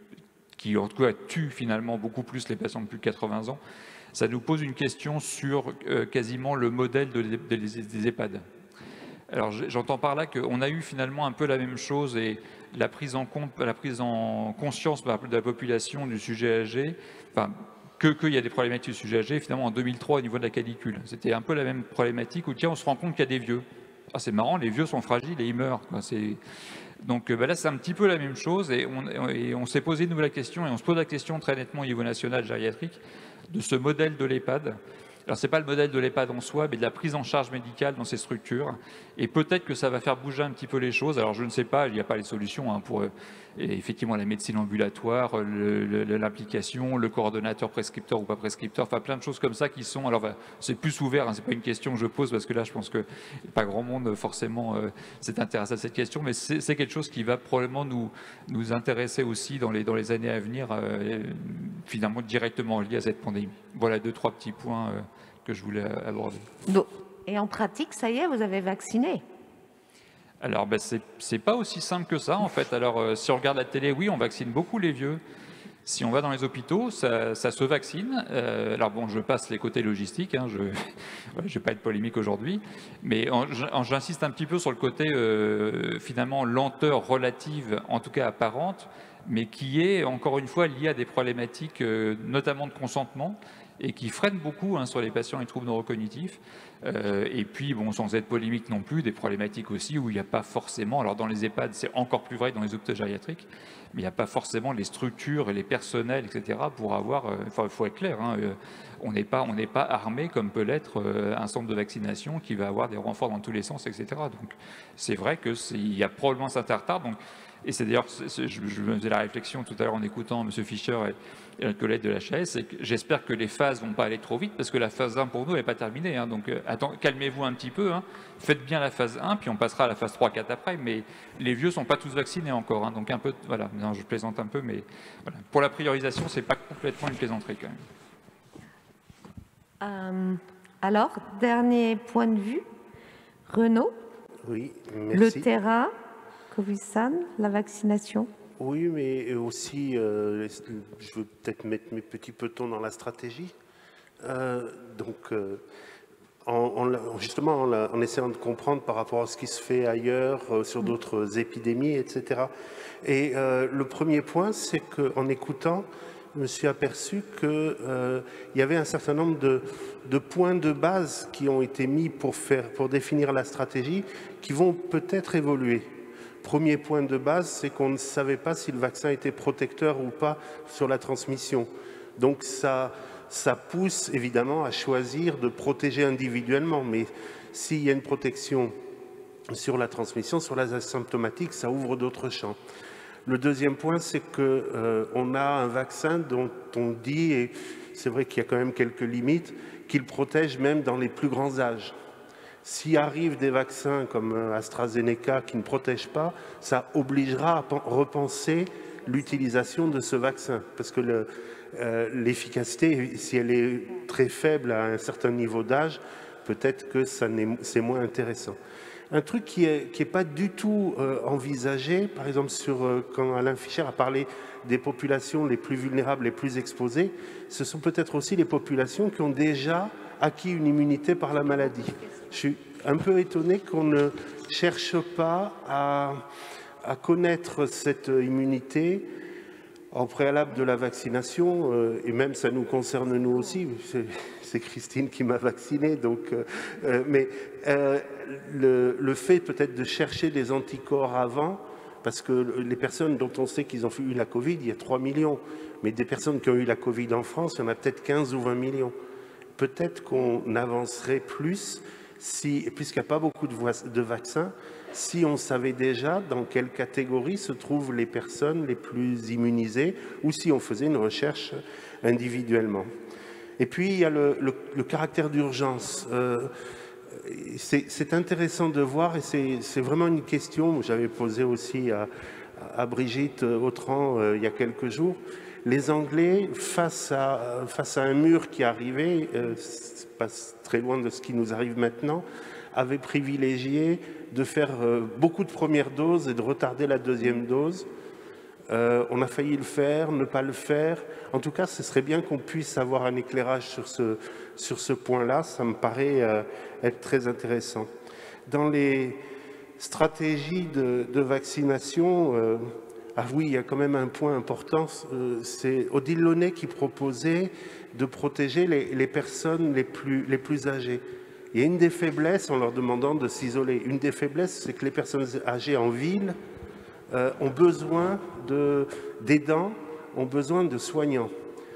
qui en tout cas tue finalement beaucoup plus les patients de plus de quatre-vingts ans, ça nous pose une question sur euh, quasiment le modèle de, de, de, des EHPAD. Alors j'entends par là qu'on a eu finalement un peu la même chose et la prise en compte, la prise en conscience de la population du sujet âgé, enfin, que qu'il y a des problématiques du sujet âgé, finalement en deux mille trois au niveau de la canicule. C'était un peu la même problématique où tiens, on se rend compte qu'il y a des vieux. Ah, c'est marrant, les vieux sont fragiles et ils meurent. Quoi. Donc ben là, c'est un petit peu la même chose et on, et on s'est posé nous la question et on se pose la question très nettement au niveau national gériatrique de ce modèle de l'EHPAD. Alors, ce n'est pas le modèle de l'EHPAD en soi, mais de la prise en charge médicale dans ces structures. Et peut-être que ça va faire bouger un petit peu les choses. Alors, je ne sais pas, il n'y a pas les solutions hein, pour euh, effectivement la médecine ambulatoire, l'implication, le, le coordonnateur prescripteur ou pas prescripteur, enfin plein de choses comme ça qui sont... Alors, bah, c'est plus ouvert, hein, ce n'est pas une question que je pose parce que là, je pense que pas grand monde forcément euh, s'est intéressé à cette question, mais c'est quelque chose qui va probablement nous, nous intéresser aussi dans les, dans les années à venir, euh, finalement directement lié à cette pandémie. Voilà deux, trois petits points euh, que je voulais aborder. Et en pratique, ça y est, vous avez vacciné? Alors, ben, c'est pas aussi simple que ça, en fait. Alors, euh, si on regarde la télé, oui, on vaccine beaucoup les vieux. Si on va dans les hôpitaux, ça, ça se vaccine. Euh, alors, bon, je passe les côtés logistiques, hein, je ne vais pas être polémique aujourd'hui, mais j'insiste un petit peu sur le côté, euh, finalement, lenteur relative, en tout cas apparente, mais qui est, encore une fois, liée à des problématiques, euh, notamment de consentement, et qui freine beaucoup hein, sur les patients et troubles neurocognitifs. Euh, et puis, bon, sans être polémique non plus, des problématiques aussi où il n'y a pas forcément, alors dans les EHPAD, c'est encore plus vrai que dans les hôpitaux gériatriques, mais il n'y a pas forcément les structures et les personnels, et cetera, pour avoir, euh, enfin, il faut être clair, hein, euh, on n'est pas, on n'est pas armé comme peut l'être euh, un centre de vaccination qui va avoir des renforts dans tous les sens, et cetera. Donc, c'est vrai qu'il y a probablement un certain retard. Donc, et c'est d'ailleurs, je, je me faisais la réflexion tout à l'heure en écoutant M. Fischer et, et notre collègue de l'H A S, c'est que j'espère que les phases ne vont pas aller trop vite, parce que la phase un pour nous n'est pas terminée. Hein, donc, euh, calmez-vous un petit peu, hein, faites bien la phase un, puis on passera à la phase trois, quatre après, mais les vieux ne sont pas tous vaccinés encore. Hein, donc, un peu, voilà, non, je plaisante un peu, mais voilà. Pour la priorisation, ce n'est pas complètement une plaisanterie quand même. Euh, alors, dernier point de vue, Renaud. Oui, merci. Le terrain. Covisan, la vaccination. Oui, mais aussi, euh, je veux peut-être mettre mes petits petons dans la stratégie. Euh, donc, euh, en, en, justement, en, en essayant de comprendre par rapport à ce qui se fait ailleurs, euh, sur d'autres épidémies, et cetera. Et euh, le premier point, c'est qu'en écoutant, je me suis aperçu qu'il euh, y avait un certain nombre de, de points de base qui ont été mis pour, faire, pour définir la stratégie, qui vont peut-être évoluer. Premier point de base, c'est qu'on ne savait pas si le vaccin était protecteur ou pas sur la transmission. Donc ça, ça pousse évidemment à choisir de protéger individuellement. Mais s'il y a une protection sur la transmission, sur la asymptomatique, ça ouvre d'autres champs. Le deuxième point, c'est qu'on euh, a un vaccin dont on dit, et c'est vrai qu'il y a quand même quelques limites, qu'il protège même dans les plus grands âges. S'il arrive des vaccins comme AstraZeneca qui ne protègent pas, ça obligera à repenser l'utilisation de ce vaccin. Parce que le, euh, l'efficacité, si elle est très faible à un certain niveau d'âge, peut-être que c'est moins intéressant. Un truc qui n'est qui est pas du tout euh, envisagé, par exemple, sur, euh, quand Alain Fischer a parlé des populations les plus vulnérables, les plus exposées, ce sont peut-être aussi les populations qui ont déjà acquis une immunité par la maladie. Je suis un peu étonné qu'on ne cherche pas à, à connaître cette immunité en préalable de la vaccination, euh, et même ça nous concerne nous aussi. C'est Christine qui m'a vacciné, donc, euh, mais euh, le, le fait peut-être de chercher des anticorps avant, parce que les personnes dont on sait qu'ils ont eu la Covid, il y a trois millions, mais des personnes qui ont eu la Covid en France, il y en a peut-être quinze ou vingt millions. Peut-être qu'on avancerait plus, si, puisqu'il n'y a pas beaucoup de, de vaccins, si on savait déjà dans quelle catégorie se trouvent les personnes les plus immunisées, ou si on faisait une recherche individuellement. Et puis, il y a le, le, le caractère d'urgence. Euh, c'est intéressant de voir, et c'est vraiment une question que j'avais posée aussi à, à Brigitte Autran euh, il y a quelques jours. Les Anglais, face à, face à un mur qui arrivait, euh, c'est pas très loin de ce qui nous arrive maintenant, avaient privilégié de faire euh, beaucoup de premières doses et de retarder la deuxième dose. Euh, on a failli le faire, ne pas le faire. En tout cas, ce serait bien qu'on puisse avoir un éclairage sur ce, sur ce point-là. Ça me paraît euh, être très intéressant. Dans les stratégies de, de vaccination, euh, ah oui, il y a quand même un point important. Euh, c'est Odile Launay qui proposait de protéger les, les personnes les plus, les plus âgées. Il y a une des faiblesses en leur demandant de s'isoler. Une des faiblesses, c'est que les personnes âgées en ville euh, ont besoin d'aidants, ont besoin de soignants.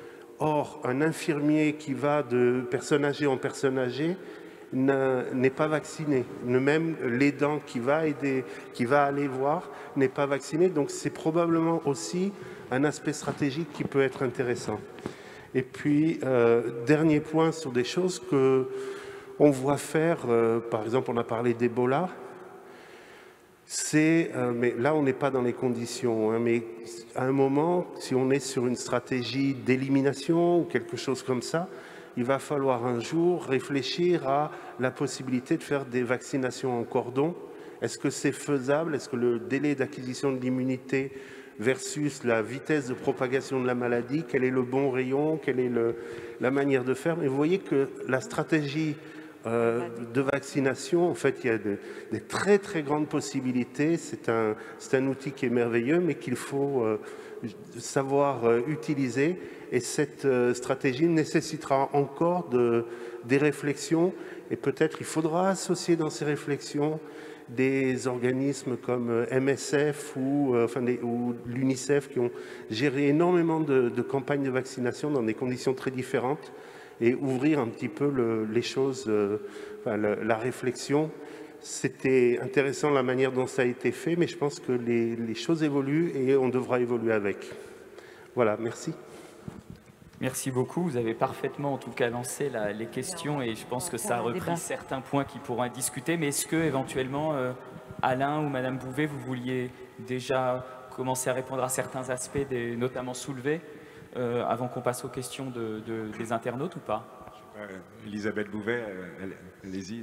Or, un infirmier qui va de personne âgée en personne âgée n'est pas vacciné. Même l'aidant qui va aider, qui va aller voir, n'est pas vacciné. Donc, c'est probablement aussi un aspect stratégique qui peut être intéressant. Et puis, euh, dernier point sur des choses que on voit faire, euh, par exemple, on a parlé d'Ebola. C'est, euh, mais là, on n'est pas dans les conditions. Hein, mais à un moment, si on est sur une stratégie d'élimination ou quelque chose comme ça, il va falloir un jour réfléchir à la possibilité de faire des vaccinations en cordon. Est-ce que c'est faisable? Est-ce que le délai d'acquisition de l'immunité versus la vitesse de propagation de la maladie, quel est le bon rayon, quelle est le, la manière de faire? Mais vous voyez que la stratégie Euh, de vaccination, en fait, il y a de, des très très grandes possibilités. C'est un, c'est un outil qui est merveilleux, mais qu'il faut euh, savoir euh, utiliser. Et cette euh, stratégie nécessitera encore de, des réflexions. Et peut-être il faudra associer dans ces réflexions des organismes comme M S F ou, euh, enfin des, ou l'UNICEF qui ont géré énormément de, de campagnes de vaccination dans des conditions très différentes, et ouvrir un petit peu le, les choses, euh, enfin, le, la réflexion. C'était intéressant la manière dont ça a été fait, mais je pense que les, les choses évoluent et on devra évoluer avec. Voilà, merci. Merci beaucoup. Vous avez parfaitement, en tout cas, lancé la, les questions et je pense que ça a repris certains points qui pourront être discutés. Mais est-ce que, éventuellement, euh, Alain ou Madame Bouvet, vous vouliez déjà commencer à répondre à certains aspects, des, notamment soulevés, Euh, avant qu'on passe aux questions de, de, des internautes ou pas? euh, Elisabeth Bouvet, euh, allez-y.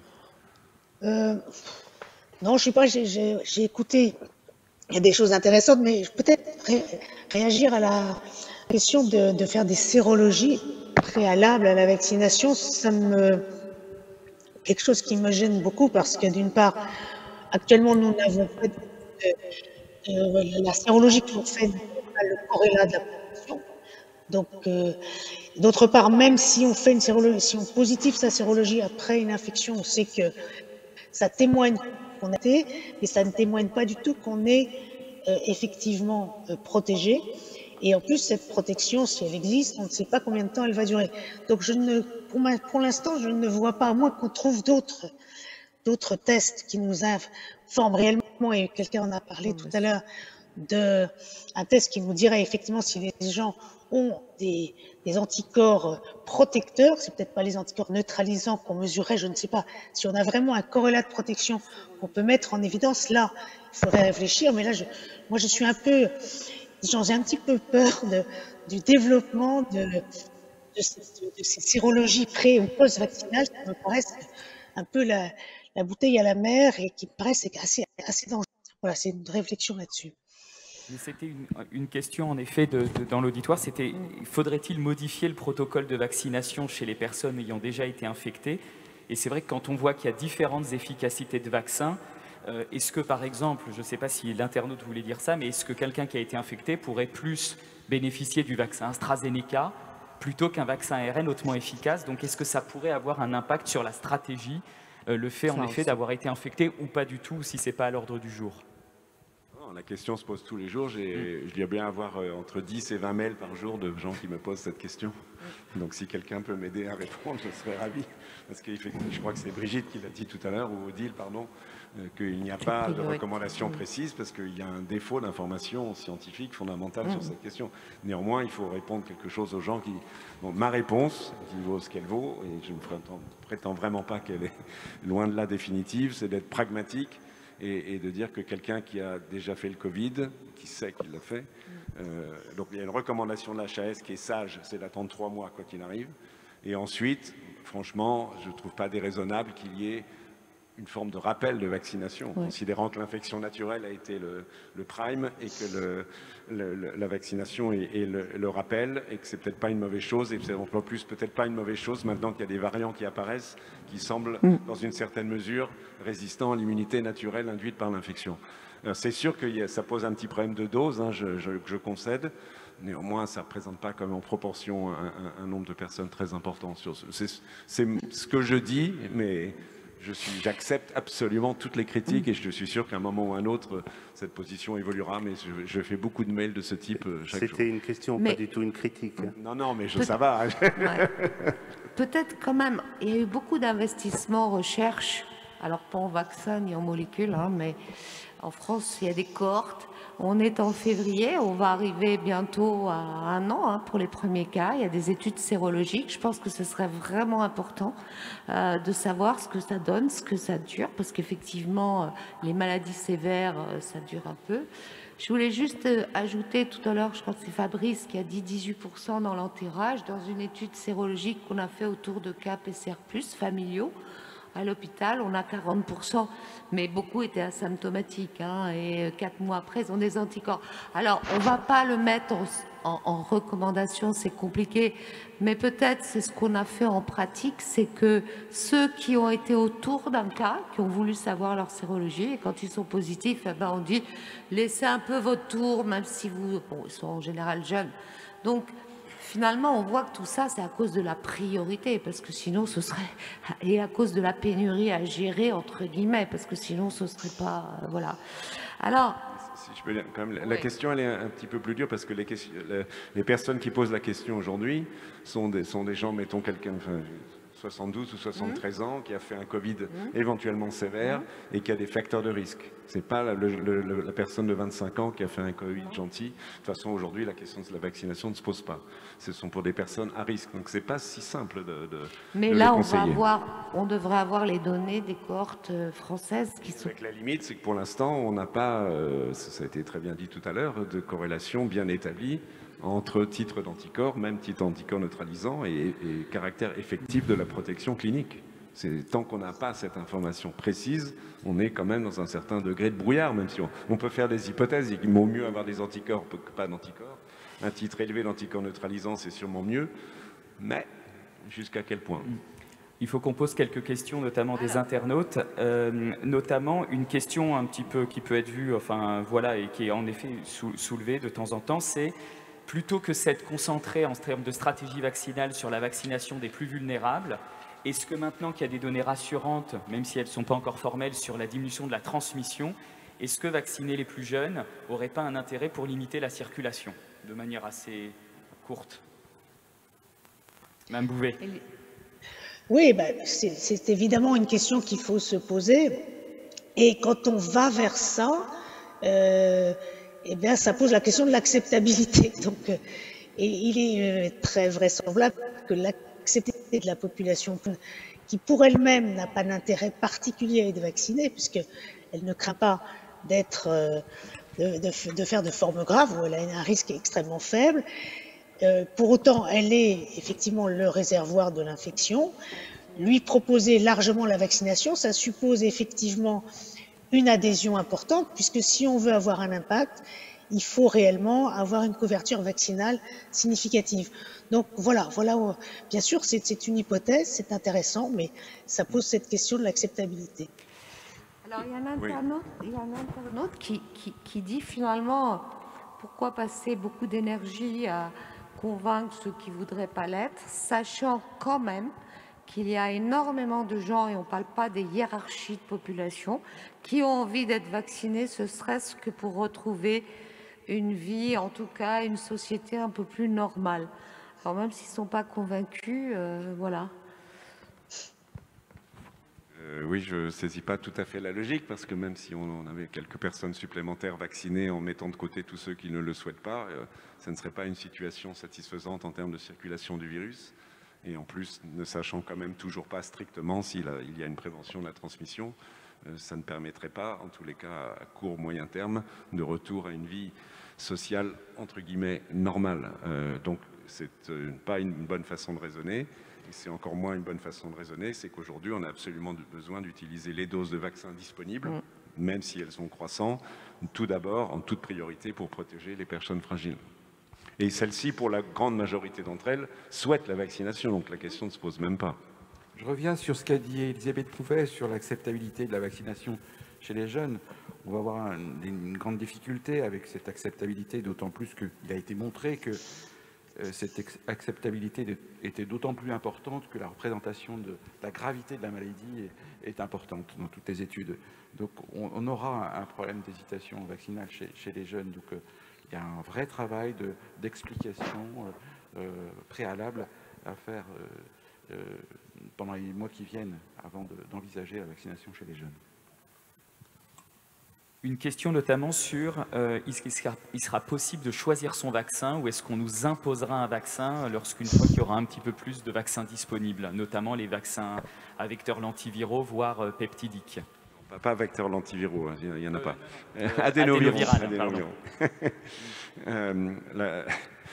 Euh, non, je sais pas, j'ai écouté, il y a des choses intéressantes, mais peut-être ré, réagir à la question de, de faire des sérologies préalables à la vaccination, ça me, quelque chose qui me gêne beaucoup parce que d'une part, actuellement, nous n'avons pas de, de, de, la sérologie qu'on fait, le corrélat de la protection. Donc, euh, d'autre part, même si on fait une sérologie, si on positive sa sérologie après une infection, on sait que ça témoigne qu'on a été, mais ça ne témoigne pas du tout qu'on est euh, effectivement euh, protégé. Et en plus, cette protection, si elle existe, on ne sait pas combien de temps elle va durer. Donc, je ne, pour, pour l'instant, je ne vois pas, à moins qu'on trouve d'autres d'autres tests qui nous informent réellement, et quelqu'un en a parlé tout à l'heure, de, un test qui nous dirait effectivement si les gens ont des, des anticorps protecteurs, c'est peut-être pas les anticorps neutralisants qu'on mesurerait, je ne sais pas. Si on a vraiment un corrélat de protection qu'on peut mettre en évidence, là, il faudrait réfléchir. Mais là, je, moi, je suis un peu, j'ai un petit peu peur de, du développement de, de, de, de ces sérologies pré- ou post-vaccinales qui me paraissent un peu la, la bouteille à la mer et qui me paraissent assez, assez dangereuses. Voilà, c'est une réflexion là-dessus. C'était une, une question en effet de, de, dans l'auditoire, c'était faudrait-il modifier le protocole de vaccination chez les personnes ayant déjà été infectées? Et c'est vrai que quand on voit qu'il y a différentes efficacités de vaccins, euh, est-ce que par exemple, je ne sais pas si l'internaute voulait dire ça, mais est-ce que quelqu'un qui a été infecté pourrait plus bénéficier du vaccin AstraZeneca plutôt qu'un vaccin A R N hautement efficace? Donc est-ce que ça pourrait avoir un impact sur la stratégie, euh, le fait en effet d'avoir été infecté ou pas du tout, si ce n'est pas à l'ordre du jour? La question se pose tous les jours. Je dois bien avoir euh, entre dix et vingt mails par jour de gens qui me posent cette question. Donc si quelqu'un peut m'aider à répondre, je serais ravi. Parce que je crois que c'est Brigitte qui l'a dit tout à l'heure, ou Odile, pardon, euh, qu'il n'y a pas de recommandation précise parce qu'il y a un défaut d'information scientifique fondamentale mmh. sur cette question. Néanmoins, il faut répondre quelque chose aux gens qui... Bon, ma réponse, qui vaut ce qu'elle vaut, et je ne prétends, prétends vraiment pas qu'elle est loin de là définitive, c'est d'être pragmatique. Et, et de dire que quelqu'un qui a déjà fait le Covid, qui sait qu'il l'a fait, euh, donc il y a une recommandation de l'H A S qui est sage, c'est d'attendre trois mois quoi qu'il arrive. Et ensuite, franchement, je ne trouve pas déraisonnable qu'il y ait une forme de rappel de vaccination, oui. considérant que l'infection naturelle a été le, le prime et que le, le, le, la vaccination est, est le, le rappel et que c'est peut-être pas une mauvaise chose et c'est en plus peut-être pas une mauvaise chose maintenant qu'il y a des variants qui apparaissent qui semblent mm. dans une certaine mesure résistants à l'immunité naturelle induite par l'infection. C'est sûr que ça pose un petit problème de dose, hein, je, je, je concède. Néanmoins, ça ne représente pas comme en proportion un, un, un nombre de personnes très important. C'est ce que je dis, mais j'accepte absolument toutes les critiques et je suis sûr qu'à un moment ou à un autre, cette position évoluera, mais je, je fais beaucoup de mails de ce type chaque jour. C'était une question, mais... pas du tout une critique. Non, non, mais je, ça va. Ouais. Peut-être quand même, il y a eu beaucoup d'investissements en recherche, alors pas en vaccin ni en molécules, hein, mais en France, il y a des cohortes. On est en février, on va arriver bientôt à un an hein, pour les premiers cas. Il y a des études sérologiques. Je pense que ce serait vraiment important euh, de savoir ce que ça donne, ce que ça dure, parce qu'effectivement, euh, les maladies sévères, euh, ça dure un peu. Je voulais juste euh, ajouter tout à l'heure, je crois que c'est Fabrice qui a dit dix-huit pour cent dans l'entourage, dans une étude sérologique qu'on a fait autour de cas P C R plus, familiaux. À l'hôpital, on a quarante pour cent, mais beaucoup étaient asymptomatiques, hein, et quatre mois après, ils ont des anticorps. Alors, on ne va pas le mettre en, en, en recommandation, c'est compliqué, mais peut-être c'est ce qu'on a fait en pratique, c'est que ceux qui ont été autour d'un cas, qui ont voulu savoir leur sérologie, et quand ils sont positifs, eh ben, on dit laissez un peu votre tour, même si vous, bon, ils sont en général jeunes. Donc, finalement, on voit que tout ça, c'est à cause de la priorité, parce que sinon, ce serait... Et à cause de la pénurie à gérer, entre guillemets, parce que sinon, ce ne serait pas... Euh, voilà. Alors... Si je peux dire, quand même, la oui. question, elle est un, un petit peu plus dure, parce que les, questions, les, les personnes qui posent la question aujourd'hui sont des, sont des gens, mettons, quelqu'un... Enfin, soixante-douze ou soixante-treize mmh. ans, qui a fait un Covid mmh. éventuellement sévère mmh. et qui a des facteurs de risque. Ce n'est pas la, le, le, la personne de vingt-cinq ans qui a fait un Covid mmh. gentil. De toute façon, aujourd'hui, la question de la vaccination ne se pose pas. Ce sont pour des personnes à risque. Donc, ce n'est pas si simple de, de Mais de là, les on, va avoir, on devrait avoir les données des cohortes françaises qui sont... Avec la limite, c'est que pour l'instant, on n'a pas, euh, ça a été très bien dit tout à l'heure, de corrélation bien établie entre titre d'anticorps, même titre d'anticorps neutralisant et, et caractère effectif de la protection clinique. Tant qu'on n'a pas cette information précise, on est quand même dans un certain degré de brouillard, même si on, on peut faire des hypothèses. Il vaut mieux avoir des anticorps que pas d'anticorps. Un titre élevé d'anticorps neutralisant, c'est sûrement mieux, mais jusqu'à quel point ? Il faut qu'on pose quelques questions, notamment des internautes, euh, notamment une question un petit peu qui peut être vue, enfin voilà, et qui est en effet sou soulevée de temps en temps, c'est plutôt que s'être concentré en termes de stratégie vaccinale sur la vaccination des plus vulnérables, est-ce que maintenant qu'il y a des données rassurantes, même si elles ne sont pas encore formelles, sur la diminution de la transmission, est-ce que vacciner les plus jeunes n'aurait pas un intérêt pour limiter la circulation de manière assez courte? Mme Bouvet. Oui, ben, c'est évidemment une question qu'il faut se poser. Et quand on va vers ça, euh, eh bien, ça pose la question de l'acceptabilité. Donc, euh, et il est euh, très vraisemblable que l'acceptabilité de la population qui, pour elle-même, n'a pas d'intérêt particulier à être vaccinée, puisqu'elle ne craint pas d'être, euh, de, de, de faire de formes graves, où elle a un risque extrêmement faible. Euh, pour autant, elle est effectivement le réservoir de l'infection. Lui proposer largement la vaccination, ça suppose effectivement une adhésion importante, puisque si on veut avoir un impact, il faut réellement avoir une couverture vaccinale significative. Donc voilà, voilà. Bien sûr, c'est une hypothèse, c'est intéressant, mais ça pose cette question de l'acceptabilité. Alors il y a un internaute, il y a un internaute qui, qui, qui dit finalement, pourquoi passer beaucoup d'énergie à convaincre ceux qui ne voudraient pas l'être, sachant quand même qu'il y a énormément de gens, et on ne parle pas des hiérarchies de population, qui ont envie d'être vaccinés, ce serait-ce que pour retrouver une vie, en tout cas une société un peu plus normale. Alors même s'ils ne sont pas convaincus, euh, voilà. Euh, oui, je ne saisis pas tout à fait la logique, parce que même si on avait quelques personnes supplémentaires vaccinées en mettant de côté tous ceux qui ne le souhaitent pas, euh, ça ne serait pas une situation satisfaisante en termes de circulation du virus. Et en plus, ne sachant quand même toujours pas strictement s'il y a une prévention de la transmission, euh, ça ne permettrait pas, en tous les cas à court moyen terme, de retour à une vie sociale, entre guillemets, normale. Euh, donc, c'est euh, pas une bonne façon de raisonner. Et c'est encore moins une bonne façon de raisonner, c'est qu'aujourd'hui, on a absolument besoin d'utiliser les doses de vaccins disponibles, mmh. même si elles sont croissantes, tout d'abord, en toute priorité, pour protéger les personnes fragiles. Et celles-ci, pour la grande majorité d'entre elles, souhaitent la vaccination, donc la question ne se pose même pas. Je reviens sur ce qu'a dit Elisabeth Pouvet sur l'acceptabilité de la vaccination chez les jeunes. On va avoir un, une grande difficulté avec cette acceptabilité, d'autant plus qu'il a été montré que euh, cette acceptabilité était d'autant plus importante que la représentation de la gravité de la maladie est, est importante dans toutes les études. Donc on, on aura un problème d'hésitation vaccinale chez, chez les jeunes. Donc, euh, il y a un vrai travail d'explication de, euh, préalable à faire euh, euh, pendant les mois qui viennent avant d'envisager de, la vaccination chez les jeunes. Une question notamment sur euh, est-ce qu'il sera, il sera possible de choisir son vaccin ou est-ce qu'on nous imposera un vaccin lorsqu'une fois qu'il y aura un petit peu plus de vaccins disponibles, notamment les vaccins à vecteurs lentiviraux, voire euh, peptidiques. Pas vecteur lentiviraux, il n'y en a euh, pas. Euh, Adénoviral. Adénoviral euh, la,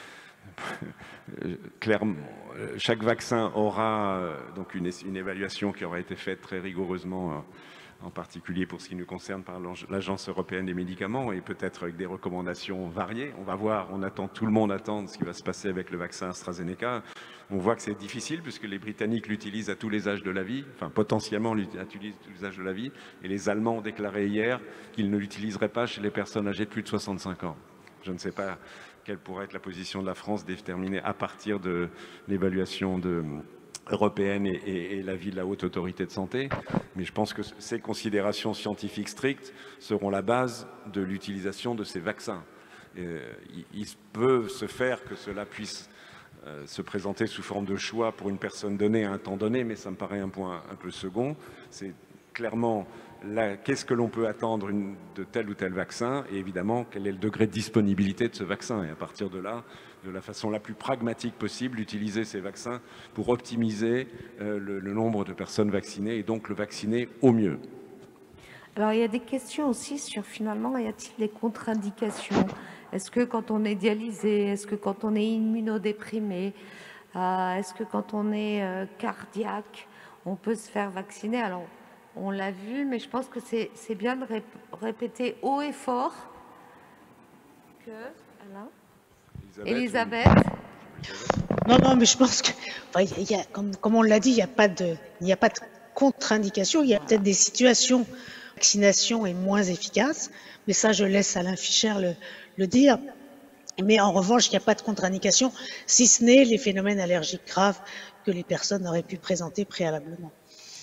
clairement, chaque vaccin aura euh, donc une, une évaluation qui aura été faite très rigoureusement, euh, en particulier pour ce qui nous concerne par l'Agence européenne des médicaments et peut-être avec des recommandations variées. On va voir, on attend, tout le monde attend ce qui va se passer avec le vaccin AstraZeneca. On voit que c'est difficile puisque les Britanniques l'utilisent à tous les âges de la vie, enfin potentiellement l'utilisent à tous les âges de la vie, et les Allemands ont déclaré hier qu'ils ne l'utiliseraient pas chez les personnes âgées de plus de soixante-cinq ans. Je ne sais pas quelle pourrait être la position de la France déterminée à partir de l'évaluation de européenne et, et, et l'avis de la Haute Autorité de Santé, mais je pense que ces considérations scientifiques strictes seront la base de l'utilisation de ces vaccins. Et, il, il peut se faire que cela puisse euh, se présenter sous forme de choix pour une personne donnée à un temps donné, mais ça me paraît un point un peu second. C'est clairement qu'est-ce que l'on peut attendre une, de tel ou tel vaccin et évidemment quel est le degré de disponibilité de ce vaccin. Et à partir de là, de la façon la plus pragmatique possible, utiliser ces vaccins pour optimiser euh, le, le nombre de personnes vaccinées et donc le vacciner au mieux. Alors il y a des questions aussi sur finalement, y a-t-il des contre-indications? Est-ce que quand on est dialysé, est-ce que quand on est immunodéprimé, euh, est-ce que quand on est euh, cardiaque, on peut se faire vacciner? Alors on l'a vu, mais je pense que c'est bien de rép répéter haut et fort que... Alain Elisabeth, Elisabeth Non, non, mais je pense que, enfin, y a, comme, comme on l'a dit, il n'y a pas de, il n'y a pas de contre-indication. Il y a peut-être des situations où la vaccination est moins efficace, mais ça, je laisse Alain Fischer le, le dire. Mais en revanche, il n'y a pas de contre-indication, si ce n'est les phénomènes allergiques graves que les personnes auraient pu présenter préalablement.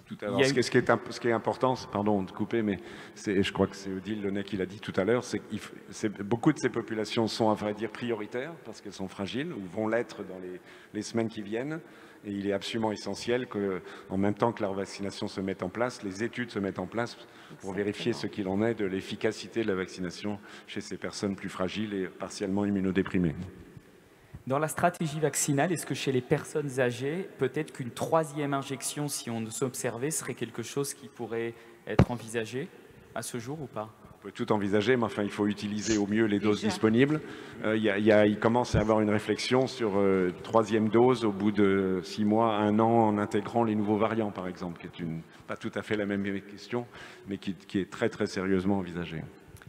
Tout à l'heure. Ce, ce, ce qui est important, pardon de couper, mais je crois que c'est Odile Lenné qui l'a dit tout à l'heure, c'est que beaucoup de ces populations sont à vrai dire prioritaires parce qu'elles sont fragiles ou vont l'être dans les, les semaines qui viennent. Et il est absolument essentiel qu'en même temps que la vaccination se mette en place, les études se mettent en place pour vérifier ce qu'il en est de l'efficacité de la vaccination chez ces personnes plus fragiles et partiellement immunodéprimées. Dans la stratégie vaccinale, est-ce que chez les personnes âgées, peut-être qu'une troisième injection, si on s'observait, serait quelque chose qui pourrait être envisagé à ce jour ou pas? On peut tout envisager, mais enfin, il faut utiliser au mieux les doses disponibles. Euh, y a, y a, il commence à y avoir une réflexion sur euh, troisième dose au bout de six mois, un an, en intégrant les nouveaux variants, par exemple, qui est une, pas tout à fait la même question, mais qui, qui est très, très sérieusement envisagée.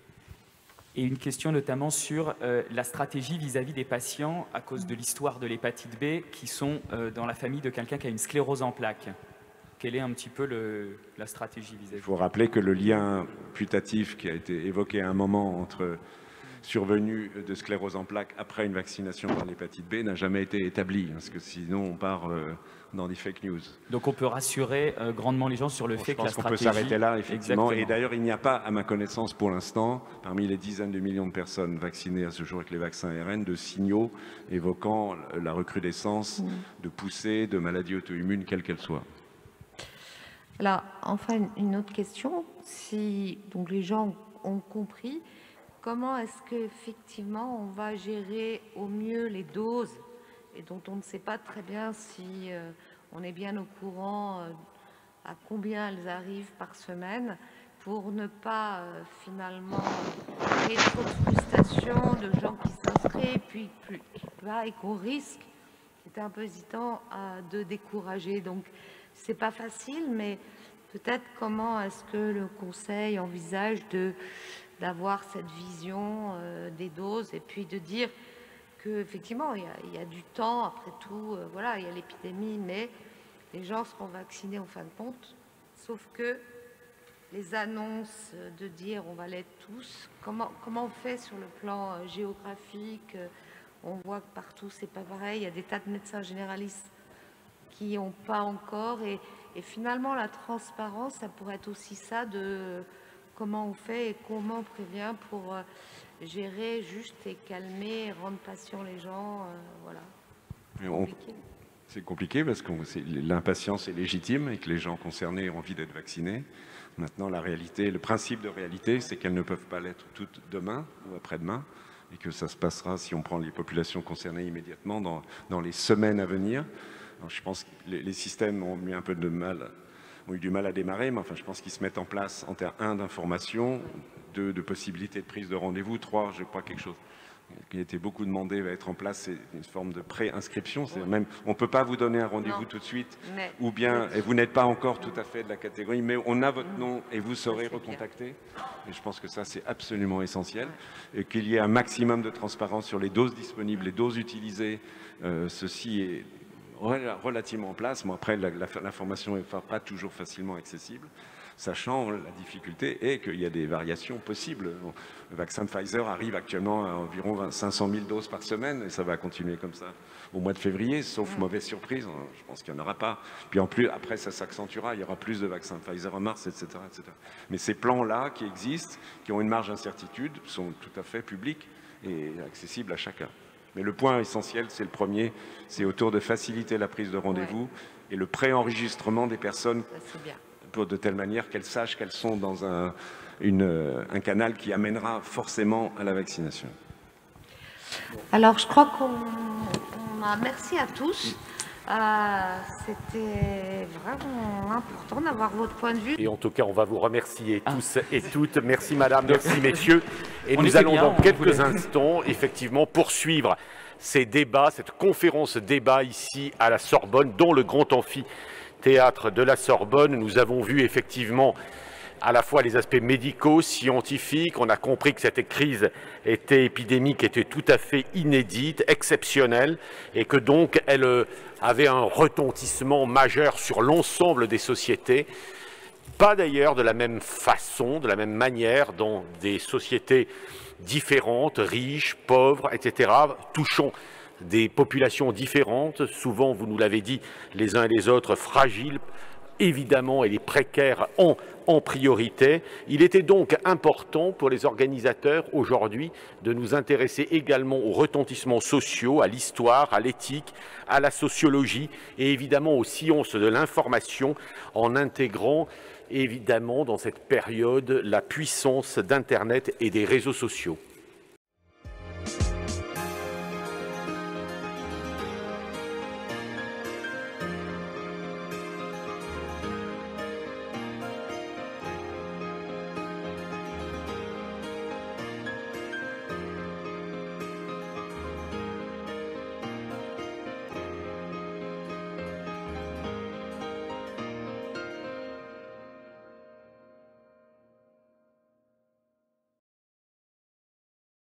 Et une question notamment sur euh, la stratégie vis-à-vis des patients à cause de l'histoire de l'hépatite B qui sont euh, dans la famille de quelqu'un qui a une sclérose en plaques. Quelle est un petit peu le, la stratégie vis-à-vis? Il faut rappeler que le lien putatif qui a été évoqué à un moment entre survenue de sclérose en plaques après une vaccination par l'hépatite B n'a jamais été établi, parce que sinon on part euh, dans des fake news. Donc on peut rassurer euh, grandement les gens sur le bon, fait que la stratégie... Je pense qu'on peut s'arrêter là, effectivement. Exactement. Et d'ailleurs, il n'y a pas, à ma connaissance pour l'instant, parmi les dizaines de millions de personnes vaccinées à ce jour avec les vaccins A R N, de signaux évoquant la recrudescence mmh. de poussées de maladies auto-immunes, quelles qu'elles soient. Alors, enfin, une autre question. Si donc, les gens ont compris, comment est-ce qu'effectivement on va gérer au mieux les doses et dont on ne sait pas très bien si euh, on est bien au courant euh, à combien elles arrivent par semaine pour ne pas euh, finalement créer trop de frustration de gens qui s'inscrivent puis plus bas et qu'on risque, qui est un peu hésitant, euh, de décourager. Donc c'est pas facile, mais peut-être comment est-ce que le Conseil envisage de d'avoir cette vision euh, des doses et puis de dire qu'effectivement, il, il y a du temps, après tout, euh, voilà, il y a l'épidémie, mais les gens seront vaccinés en fin de compte, sauf que les annonces de dire on va l'être tous, comment, comment on fait sur le plan euh, géographique? On voit que partout, c'est pas pareil, il y a des tas de médecins généralistes qui n'ont pas encore, et, et finalement, la transparence, ça pourrait être aussi ça de... Comment on fait et comment on prévient pour euh, gérer juste et calmer, rendre patients les gens, euh, voilà. C'est compliqué. C'est compliqué parce que l'impatience est légitime et que les gens concernés ont envie d'être vaccinés. Maintenant, la réalité, le principe de réalité, c'est qu'elles ne peuvent pas l'être toutes demain ou après-demain et que ça se passera, si on prend les populations concernées immédiatement, dans, dans les semaines à venir. Alors, je pense que les, les systèmes ont mis un peu de mal ont eu du mal à démarrer, mais enfin, je pense qu'ils se mettent en place en termes, un, d'information, deux, de possibilités de prise de rendez-vous, trois, je crois quelque chose qui a été beaucoup demandé va être en place, c'est une forme de pré-inscription, c'est-à-dire même, on ne peut pas vous donner un rendez-vous tout de suite, mais... ou bien, et vous n'êtes pas encore tout à fait de la catégorie, mais on a votre nom et vous serez recontacté, et je pense que ça, c'est absolument essentiel, et qu'il y ait un maximum de transparence sur les doses disponibles, les doses utilisées, euh, ceci est relativement en place. Bon, après, l'information n'est pas toujours facilement accessible, sachant la difficulté est qu'il y a des variations possibles. Bon, le vaccin de Pfizer arrive actuellement à environ cinq cent mille doses par semaine et ça va continuer comme ça au mois de février, sauf mauvaise surprise. Je pense qu'il n'y en aura pas. Puis en plus, après, ça s'accentuera. Il y aura plus de vaccins Pfizer en mars, et cetera, et cetera. Mais ces plans-là qui existent, qui ont une marge d'incertitude, sont tout à fait publics et accessibles à chacun. Mais le point essentiel, c'est le premier, c'est autour de faciliter la prise de rendez-vous ouais. et le pré-enregistrement des personnes pour de telle manière qu'elles sachent qu'elles sont dans un, une, un canal qui amènera forcément à la vaccination. Alors, je crois qu'on a... Merci à tous. Euh, C'était vraiment important d'avoir votre point de vue. Et en tout cas, on va vous remercier ah. tous et toutes. Merci madame, merci messieurs. Et on nous allons bien, dans quelques voulait... instants, effectivement, poursuivre ces débats, cette conférence débat ici à la Sorbonne, dont le grand amphithéâtre de la Sorbonne. Nous avons vu effectivement à la fois les aspects médicaux, scientifiques. On a compris que cette crise était épidémique, était tout à fait inédite, exceptionnelle, et que donc elle avait un retentissement majeur sur l'ensemble des sociétés. Pas d'ailleurs de la même façon, de la même manière dans des sociétés différentes, riches, pauvres, et cetera, touchant des populations différentes, souvent, vous nous l'avez dit, les uns et les autres fragiles, évidemment, et les précaires en, en priorité. Il était donc important pour les organisateurs aujourd'hui de nous intéresser également aux retentissements sociaux, à l'histoire, à l'éthique, à la sociologie et évidemment aux sciences de l'information en intégrant évidemment dans cette période la puissance d'Internet et des réseaux sociaux.